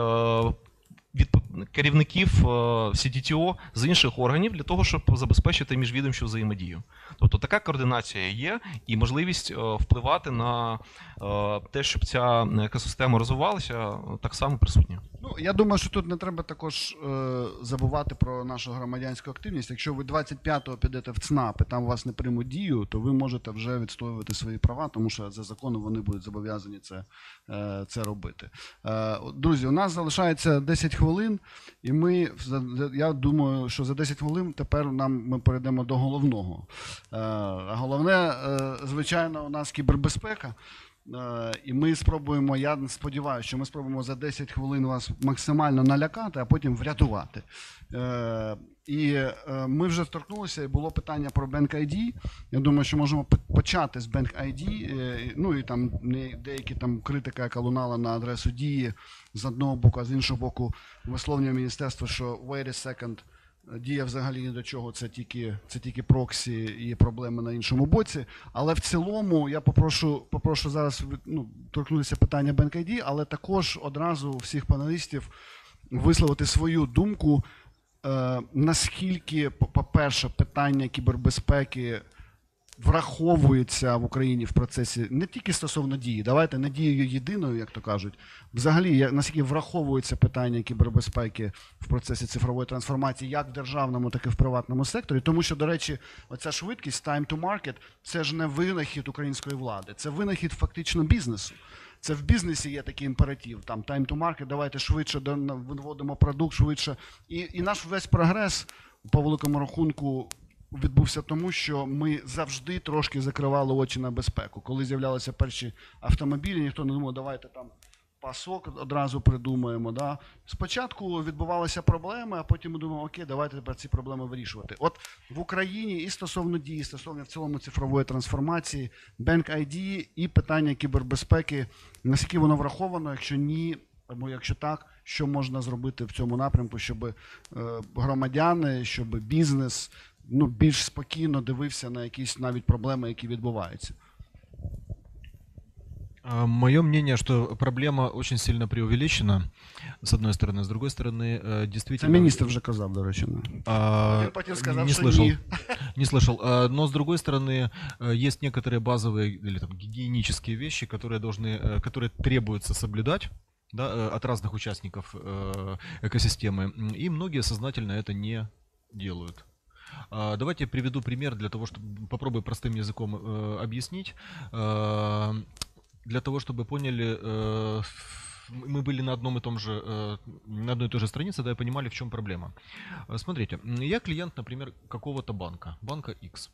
від керівників CDTO з інших органів для того, щоб забезпечити міжвідомчу взаємодію. Тобто така координація є і можливість впливати на те, щоб ця екосистема розвивалася, так само присутня. Ну, я думаю, що тут не треба також забувати про нашу громадянську активність. Якщо ви 25-го підете в ЦНАП і там вас не приймуть дію, то ви можете вже відстоювати свої права, тому що за законом вони будуть зобов'язані це робити. Друзі, у нас залишається 10 хвилин, і я думаю, що за 10 хвилин тепер ми перейдемо до головного. А головне, звичайно, у нас кібербезпека. І ми спробуємо, я сподіваюся, що ми спробуємо за 10 хвилин вас максимально налякати, а потім врятувати. І ми вже торкнулися, і було питання про BankID. Я думаю, що можемо почати з BankID. Ну і там деякі там критика, яка лунала на адресу Дії з одного боку, а з іншого боку висловлює міністерство, що wait a second, Дія взагалі ні до чого, це тільки проксі і проблеми на іншому боці. Але в цілому я попрошу зараз торкнутися питання BankID, але також одразу всіх панелістів висловити свою думку, наскільки, по-перше, питання кібербезпеки враховується в Україні в процесі не тільки стосовно Дії, давайте не дією єдиною, як то кажуть, взагалі, наскільки враховується питання кібербезпеки в процесі цифрової трансформації як в державному, так і в приватному секторі. Тому що, до речі, оця швидкість, time to market, це ж не винахід української влади, це винахід фактично бізнесу. Це в бізнесі є такий імператив, там time to market, давайте швидше виводимо продукт, швидше. І наш весь прогрес, по великому рахунку, відбувся тому, що ми завжди трошки закривали очі на безпеку. Коли з'являлися перші автомобілі, ніхто не думав, давайте там пасок одразу придумаємо. Да? Спочатку відбувалися проблеми, а потім ми думали, окей, давайте тепер ці проблеми вирішувати. От в Україні і стосовно Дії, стосовно в цілому цифрової трансформації, BankID і питання кібербезпеки, наскільки воно враховано, якщо ні, або якщо так, що можна зробити в цьому напрямку, щоб громадяни, щоб бізнес більш спокійно дивився на якісь навіть проблеми, які відбуваються. Мое мнение, что проблема очень сильно преувеличена, с одной стороны. С другой стороны, действительно... Це міністр вже казав, до речі. Він потім сказав, не що слышал, ні. Не слышал. Но с другой стороны, есть некоторые базовые или там гигиенические вещи, которые требуется соблюдать, да, от разных участников экосистемы, и многие сознательно это не делают. Давайте я приведу пример для того, чтобы попробую простым языком объяснить. Для того, чтобы поняли, мы были на одной и той же странице, да, и понимали, в чем проблема. Смотрите, я клиент, например, какого-то банка X.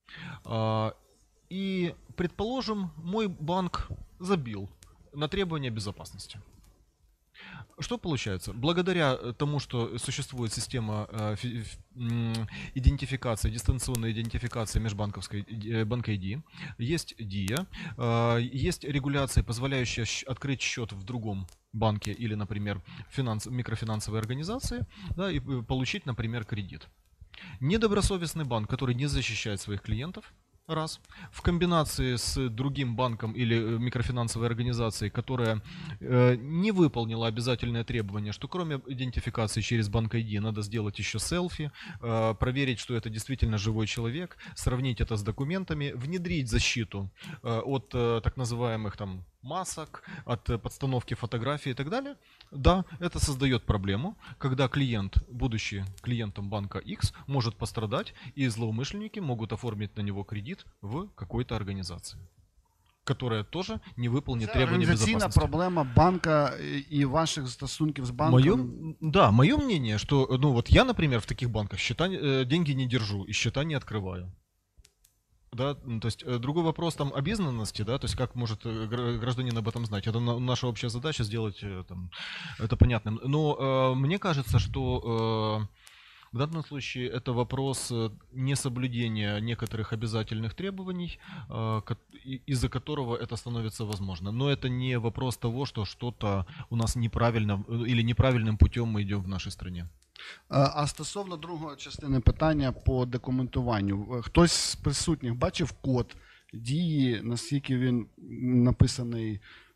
И, предположим, мой банк забил на требования безопасности. Что получается? Благодаря тому, что существует система идентификации, дистанционной идентификации межбанковской BankID, есть ДИА, есть регуляция, позволяющая открыть счет в другом банке или, например, микрофинансовой организации, да, и получить, например, кредит. Недобросовестный банк, который не защищает своих клиентов, раз, в комбинации с другим банком или микрофинансовой организацией, которая не выполнила обязательное требование, что кроме идентификации через BankID надо сделать еще селфи, проверить, что это действительно живой человек, сравнить это с документами, внедрить защиту от так называемых там масок, от подстановки фотографий и так далее. Да, это создает проблему, когда клиент, будучи клиентом банка X, может пострадать, и злоумышленники могут оформить на него кредит в какой-то организации, которая тоже не выполнит Це требования організаційна безопасности. проблема банка і ваших стосунків з банком. Мое мнение, что, ну вот я, например, в таких банках деньги не держу и счета не открываю. Да, то есть другой вопрос там обезнанности, да, то есть как может гражданин об этом знать. Это наша общая задача сделать там, это понятным. Но мне кажется, что в данном случае это вопрос несоблюдения некоторых обязательных требований, из-за которого это становится возможно. Но это не вопрос того, что что-то у нас неправильно или неправильным путем мы идем в нашей стране. А стосовно другої частини питання по документуванню. Хтось з присутніх бачив код дії, наскільки він написаний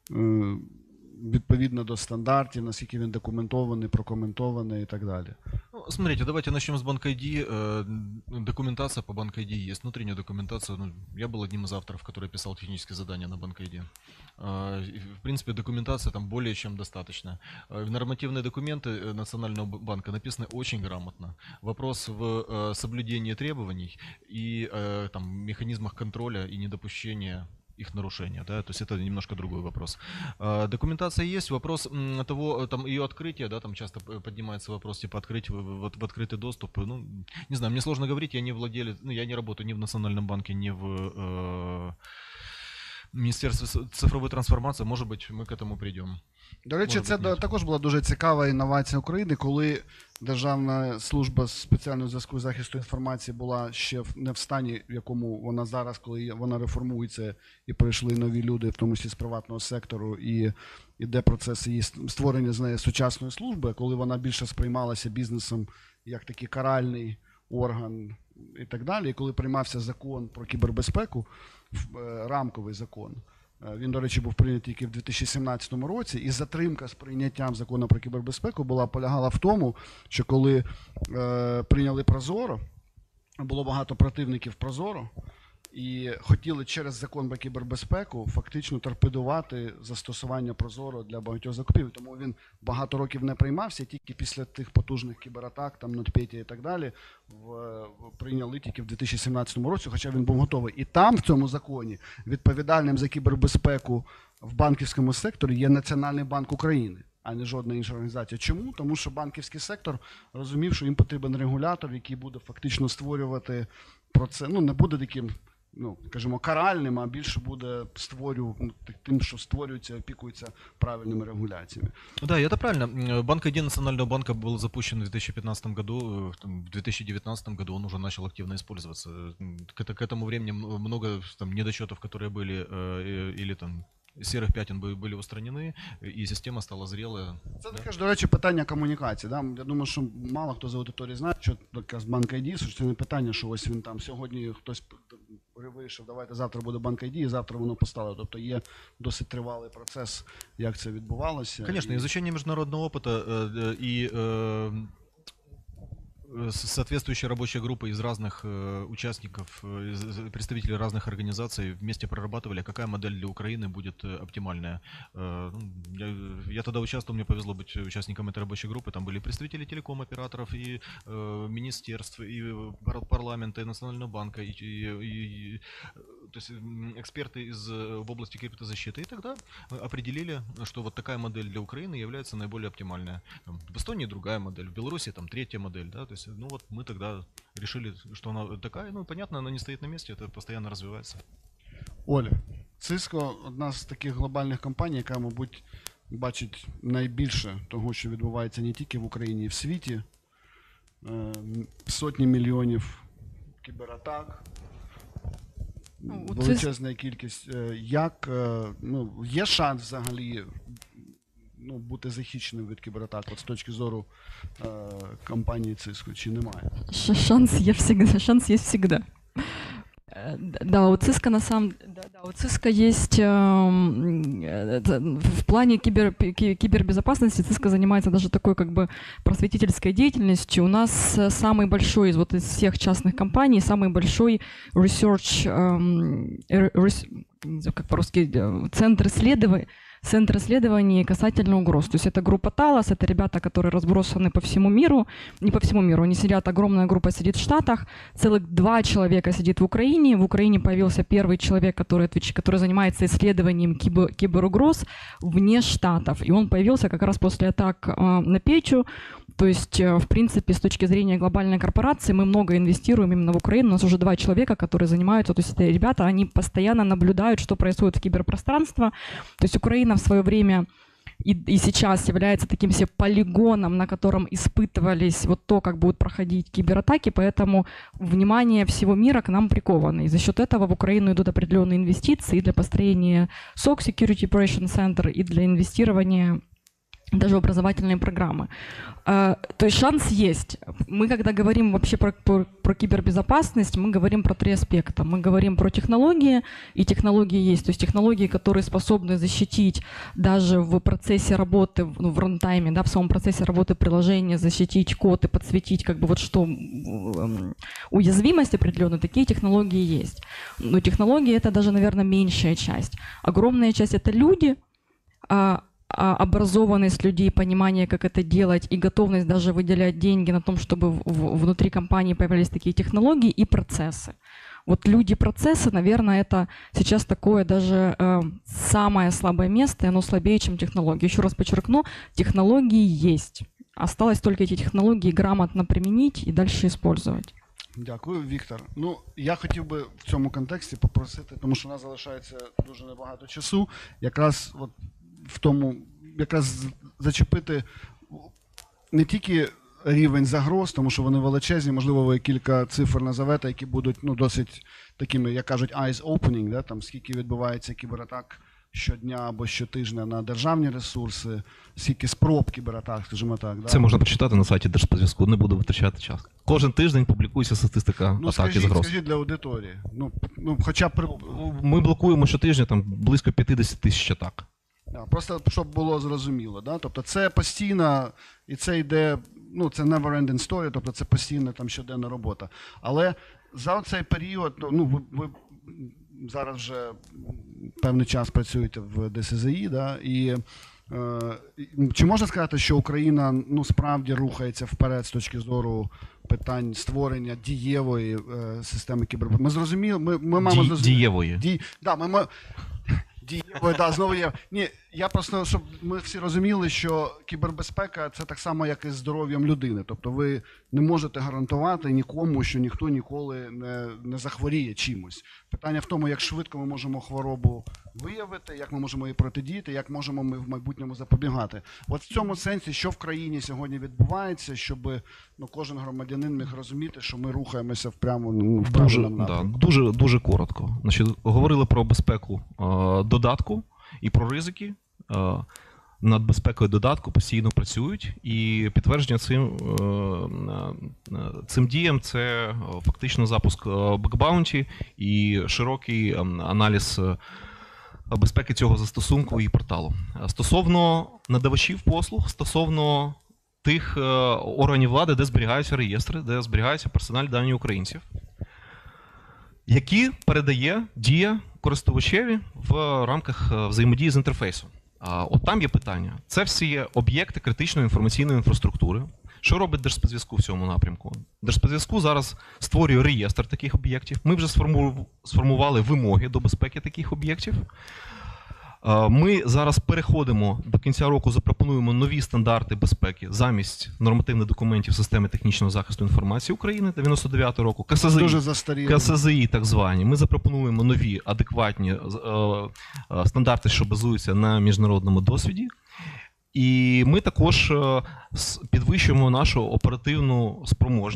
відповідно до стандартів, наскільки він документований, прокоментований і так далі? Ну, смотрите, давайте начнем с Банк ID. Документация по Банк ID есть, внутренняя документация. Ну, я был одним из авторов, который писал технические задания на Банк ID. В принципе, документация там более чем достаточно. Нормативные документы Национального банка написаны очень грамотно. Вопрос в соблюдении требований и там, механизмах контроля и недопущения их нарушения, да, то есть это немножко другой вопрос. Документация есть, вопрос того, там ее открытие, да, там часто поднимается вопрос типа открыть в открытый доступ, ну, не знаю, мне сложно говорить, я не владелец, ну, я не работаю ни в Национальном банке, ни в Министерстве цифровой трансформации, может быть, мы к этому придем. До речі, Може це бути, ні. також була дуже цікава інновація України, коли Державна служба спеціального зв'язку і захисту інформації була ще не в стані, в якому вона зараз, коли вона реформується і прийшли нові люди, в тому числі з приватного сектору, і іде процес її створення з неї сучасної служби, коли вона більше сприймалася бізнесом як такий каральний орган і так далі. І коли приймався закон про кібербезпеку, рамковий закон, він, до речі, був прийнятий тільки в 2017 році, і затримка з прийняттям закону про кібербезпеку полягала в тому, що коли прийняли Прозоро, було багато противників Прозоро, і хотіли через закон про кібербезпеку фактично торпедувати застосування Прозоро для багатьох закупівель. Тому він багато років не приймався, і тільки після тих потужних кібератак, там NotPetya і так далі, прийняли тільки в 2017 році, хоча він був готовий. І там, в цьому законі, відповідальним за кібербезпеку в банківському секторі є Національний банк України, а не жодна інша організація. Чому? Тому що банківський сектор розумів, що їм потрібен регулятор, який буде фактично створювати процес, ну не буде таким, ну, скажімо, каральним, а більше буде тим, що створюється, опікується правильними регуляціями. Да, и это правильно. Банк ID Национального банка был запущен в 2015 году, в 2019 году он уже начал активно использоваться. К этому времени много там недочетов, которые были, или там серых пятен были устранены, и система стала зрелая. Це таке ж, до речі, питання комунікації. Да? Я думаю, що мало хто з аудиторії знає, що таке з Банк ID, що це не питання, що ось він там сьогодні хтось вирішив, давайте завтра буде Банк ID, і завтра воно постало. Тобто є досить тривалий процес, як це відбувалося. Конечно, изучение международного опыта и соответствующая рабочая группа из разных участников, представителей разных организаций вместе прорабатывали, какая модель для Украины будет оптимальная. Я тогда участвовал, мне повезло быть участником этой рабочей группы, там были представители телеком-операторов, и министерств, и парламента, и Национального банка, и то есть эксперты в области криптозащиты, и тогда определили, что вот такая модель для Украины является наиболее оптимальная. В Эстонии другая модель, в Беларуси там третья модель, да, то есть, ну вот мы тогда решили, что она такая, ну понятно, она не стоит на месте, это постоянно развивается. Оля, Cisco – одна з таких глобальних компаній, яка, мабуть, бачить найбільше того, що відбувається не тільки в Україні, і в світі. Сотні мільйонів кібератак, величезна кількість. Як, ну, є шанс взагалі, ну, бути захищеним від кібератак, от з точки зору компанії Cisco, чи немає? Шанс есть всегда. Да, у Cisco на самом У Cisco есть в плане кибербезопасности Cisco занимается даже такой как бы просветительской деятельностью. У нас самый большой из всех частных компаний, самый большой research, не знаю, как по-русски, центр исследований касательно угроз. То есть это группа Talos, это ребята, которые разбросаны по всему миру, не по всему миру, они сидят, огромная группа сидит в Штатах, целых 2 человека сидит в Украине появился первый человек, который занимается исследованием киберугроз вне Штатов, и он появился как раз после атак на Печу. То есть, в принципе, с точки зрения глобальной корпорации мы много инвестируем именно в Украину. У нас уже 2 человека, которые занимаются, то есть это ребята, они постоянно наблюдают, что происходит в киберпространстве. То есть Украина в свое время и сейчас является таким себе полигоном, на котором испытывались вот то, как будут проходить кибератаки, поэтому внимание всего мира к нам приковано. И за счет этого в Украину идут определенные инвестиции для построения SOC, Security Operation Center, и для инвестирования даже образовательные программы. То есть шанс есть. Мы, когда говорим вообще про кибербезопасность, мы говорим про 3 аспекта. Мы говорим про технологии, и технологии есть. То есть технологии, которые способны защитить даже в процессе работы, в рантайме, да, в самом процессе работы приложения, защитить код и подсветить, как бы вот что уязвимость определенная, такие технологии есть. Но технологии — это даже, наверное, меньшая часть. Огромная часть — это люди, образованность людей, понимание, как это делать, и готовность даже выделять деньги на том, чтобы внутри компании появлялись такие технологии и процессы. Вот люди-процессы, наверное, это сейчас такое даже самое слабое место, и оно слабее, чем технологии. Еще раз подчеркну, технологии есть. Осталось только эти технологии грамотно применить и дальше использовать. Дякую, Віктор. Ну, я хотів би в цьому контексті попросити, тому що у нас залишається дуже небагато часу, якраз от в тому, якраз зачепити не тільки рівень загроз, тому що вони величезні, можливо, ви кілька цифр назовете, які будуть досить такими, як кажуть, eyes-opening, да, там, скільки відбувається кібератак щодня або щотижня на державні ресурси, скільки спроб кібератак, скажімо так. Да? Це можна почитати на сайті Держспецзв'язку, не буду витрачати час. Кожен тиждень публікується статистика атак і загроз. Скажіть для аудиторії. Хоча б... Ми блокуємо щотижня там близько 50 тисяч атак. Просто, щоб було зрозуміло. Да? Тобто це постійно, і це йде, це never-ending story, тобто це постійна там щоденна робота. Але за цей період, ви зараз вже певний час працюєте в ДСЗІ, да? І чи можна сказати, що Україна справді рухається вперед з точки зору питань створення дієвої системи кібербезпеки? Ми зрозуміли, ми маємо зрозуміти. Дієвої. Дієвої, да, знову є. Ні, я просто, щоб ми всі розуміли, що кібербезпека – це так само, як і з здоров'ям людини. Тобто ви не можете гарантувати нікому, що ніхто ніколи не захворіє чимось. Питання в тому, як швидко ми можемо хворобу виявити, як ми можемо її протидіяти, як можемо ми в майбутньому запобігати. От в цьому сенсі, що в країні сьогодні відбувається, щоб кожен громадянин міг розуміти, що ми рухаємося в правильному напрямку. Дуже коротко. Значить, говорили про безпеку додатку і про ризики. Над безпекою додатку постійно працюють, і підтвердження цим діям – це фактично запуск бекбаунті і широкий аналіз безпеки цього застосунку і порталу. Стосовно надавачів послуг, стосовно тих органів влади, де зберігаються реєстри, де зберігаються персональні дані українців, які передає Дія користувачеві в рамках взаємодії з інтерфейсом. От там є питання. Це всі є об'єкти критичної інформаційної інфраструктури. Що робить Держспецзв'язку в цьому напрямку? Держспецзв'язку зараз створює реєстр таких об'єктів. Ми вже сформували вимоги до безпеки таких об'єктів. Ми зараз переходимо, до кінця року запропонуємо нові стандарти безпеки замість нормативних документів системи технічного захисту інформації України 99-го року, КСЗІ так звані. Ми запропонуємо нові адекватні стандарти, що базуються на міжнародному досвіді. І ми також підвищуємо нашу оперативну спроможність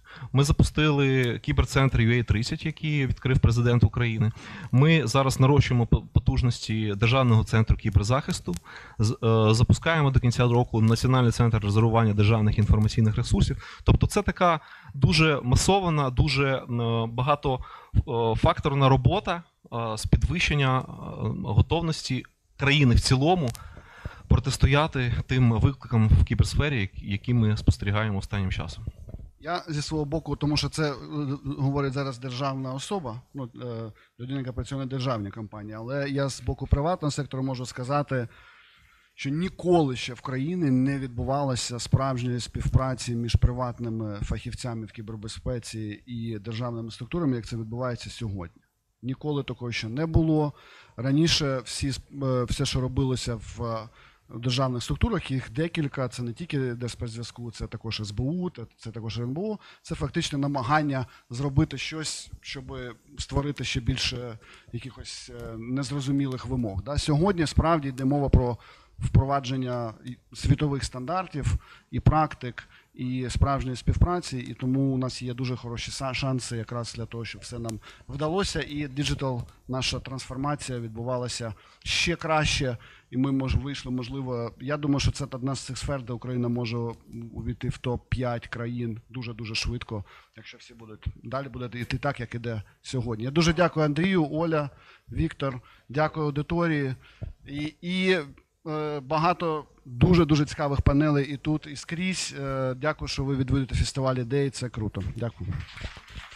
Ми запустили кіберцентр UA30, який відкрив президент України. Ми зараз нарощуємо потужності Державного центру кіберзахисту. Запускаємо до кінця року Національний центр резервування державних інформаційних ресурсів. Тобто це така дуже масована, дуже багатофакторна робота з підвищення готовності країни в цілому протистояти тим викликам в кіберсфері, які ми спостерігаємо останнім часом. Я зі свого боку, тому що це говорить зараз державна особа, людина, яка працює на державній компанії, але я з боку приватного сектору можу сказати, що ніколи ще в країні не відбувалося справжньої співпраці між приватними фахівцями в кібербезпеці і державними структурами, як це відбувається сьогодні. Ніколи такого ще не було. Раніше все, що робилося в державних структурах, їх декілька, це не тільки Держспецзв'язку, це також СБУ, це також РНБО, це фактично намагання зробити щось, щоб створити ще більше якихось незрозумілих вимог. Сьогодні справді йде мова про впровадження світових стандартів і практик, і справжньої співпраці, і тому у нас є дуже хороші шанси якраз для того, щоб все нам вдалося, і діджитал, наша трансформація відбувалася ще краще, і ми вийшли, можливо, я думаю, що це одна з цих сфер, де Україна може увійти в топ-5 країн дуже-дуже швидко, якщо всі далі буде йти так, як іде сьогодні. Я дуже дякую Андрію, Оля, Віктор, дякую аудиторії, і багато дуже цікавих панелей і тут, і скрізь. Дякую, що ви відвідуєте фестиваль ідей, це круто. Дякую.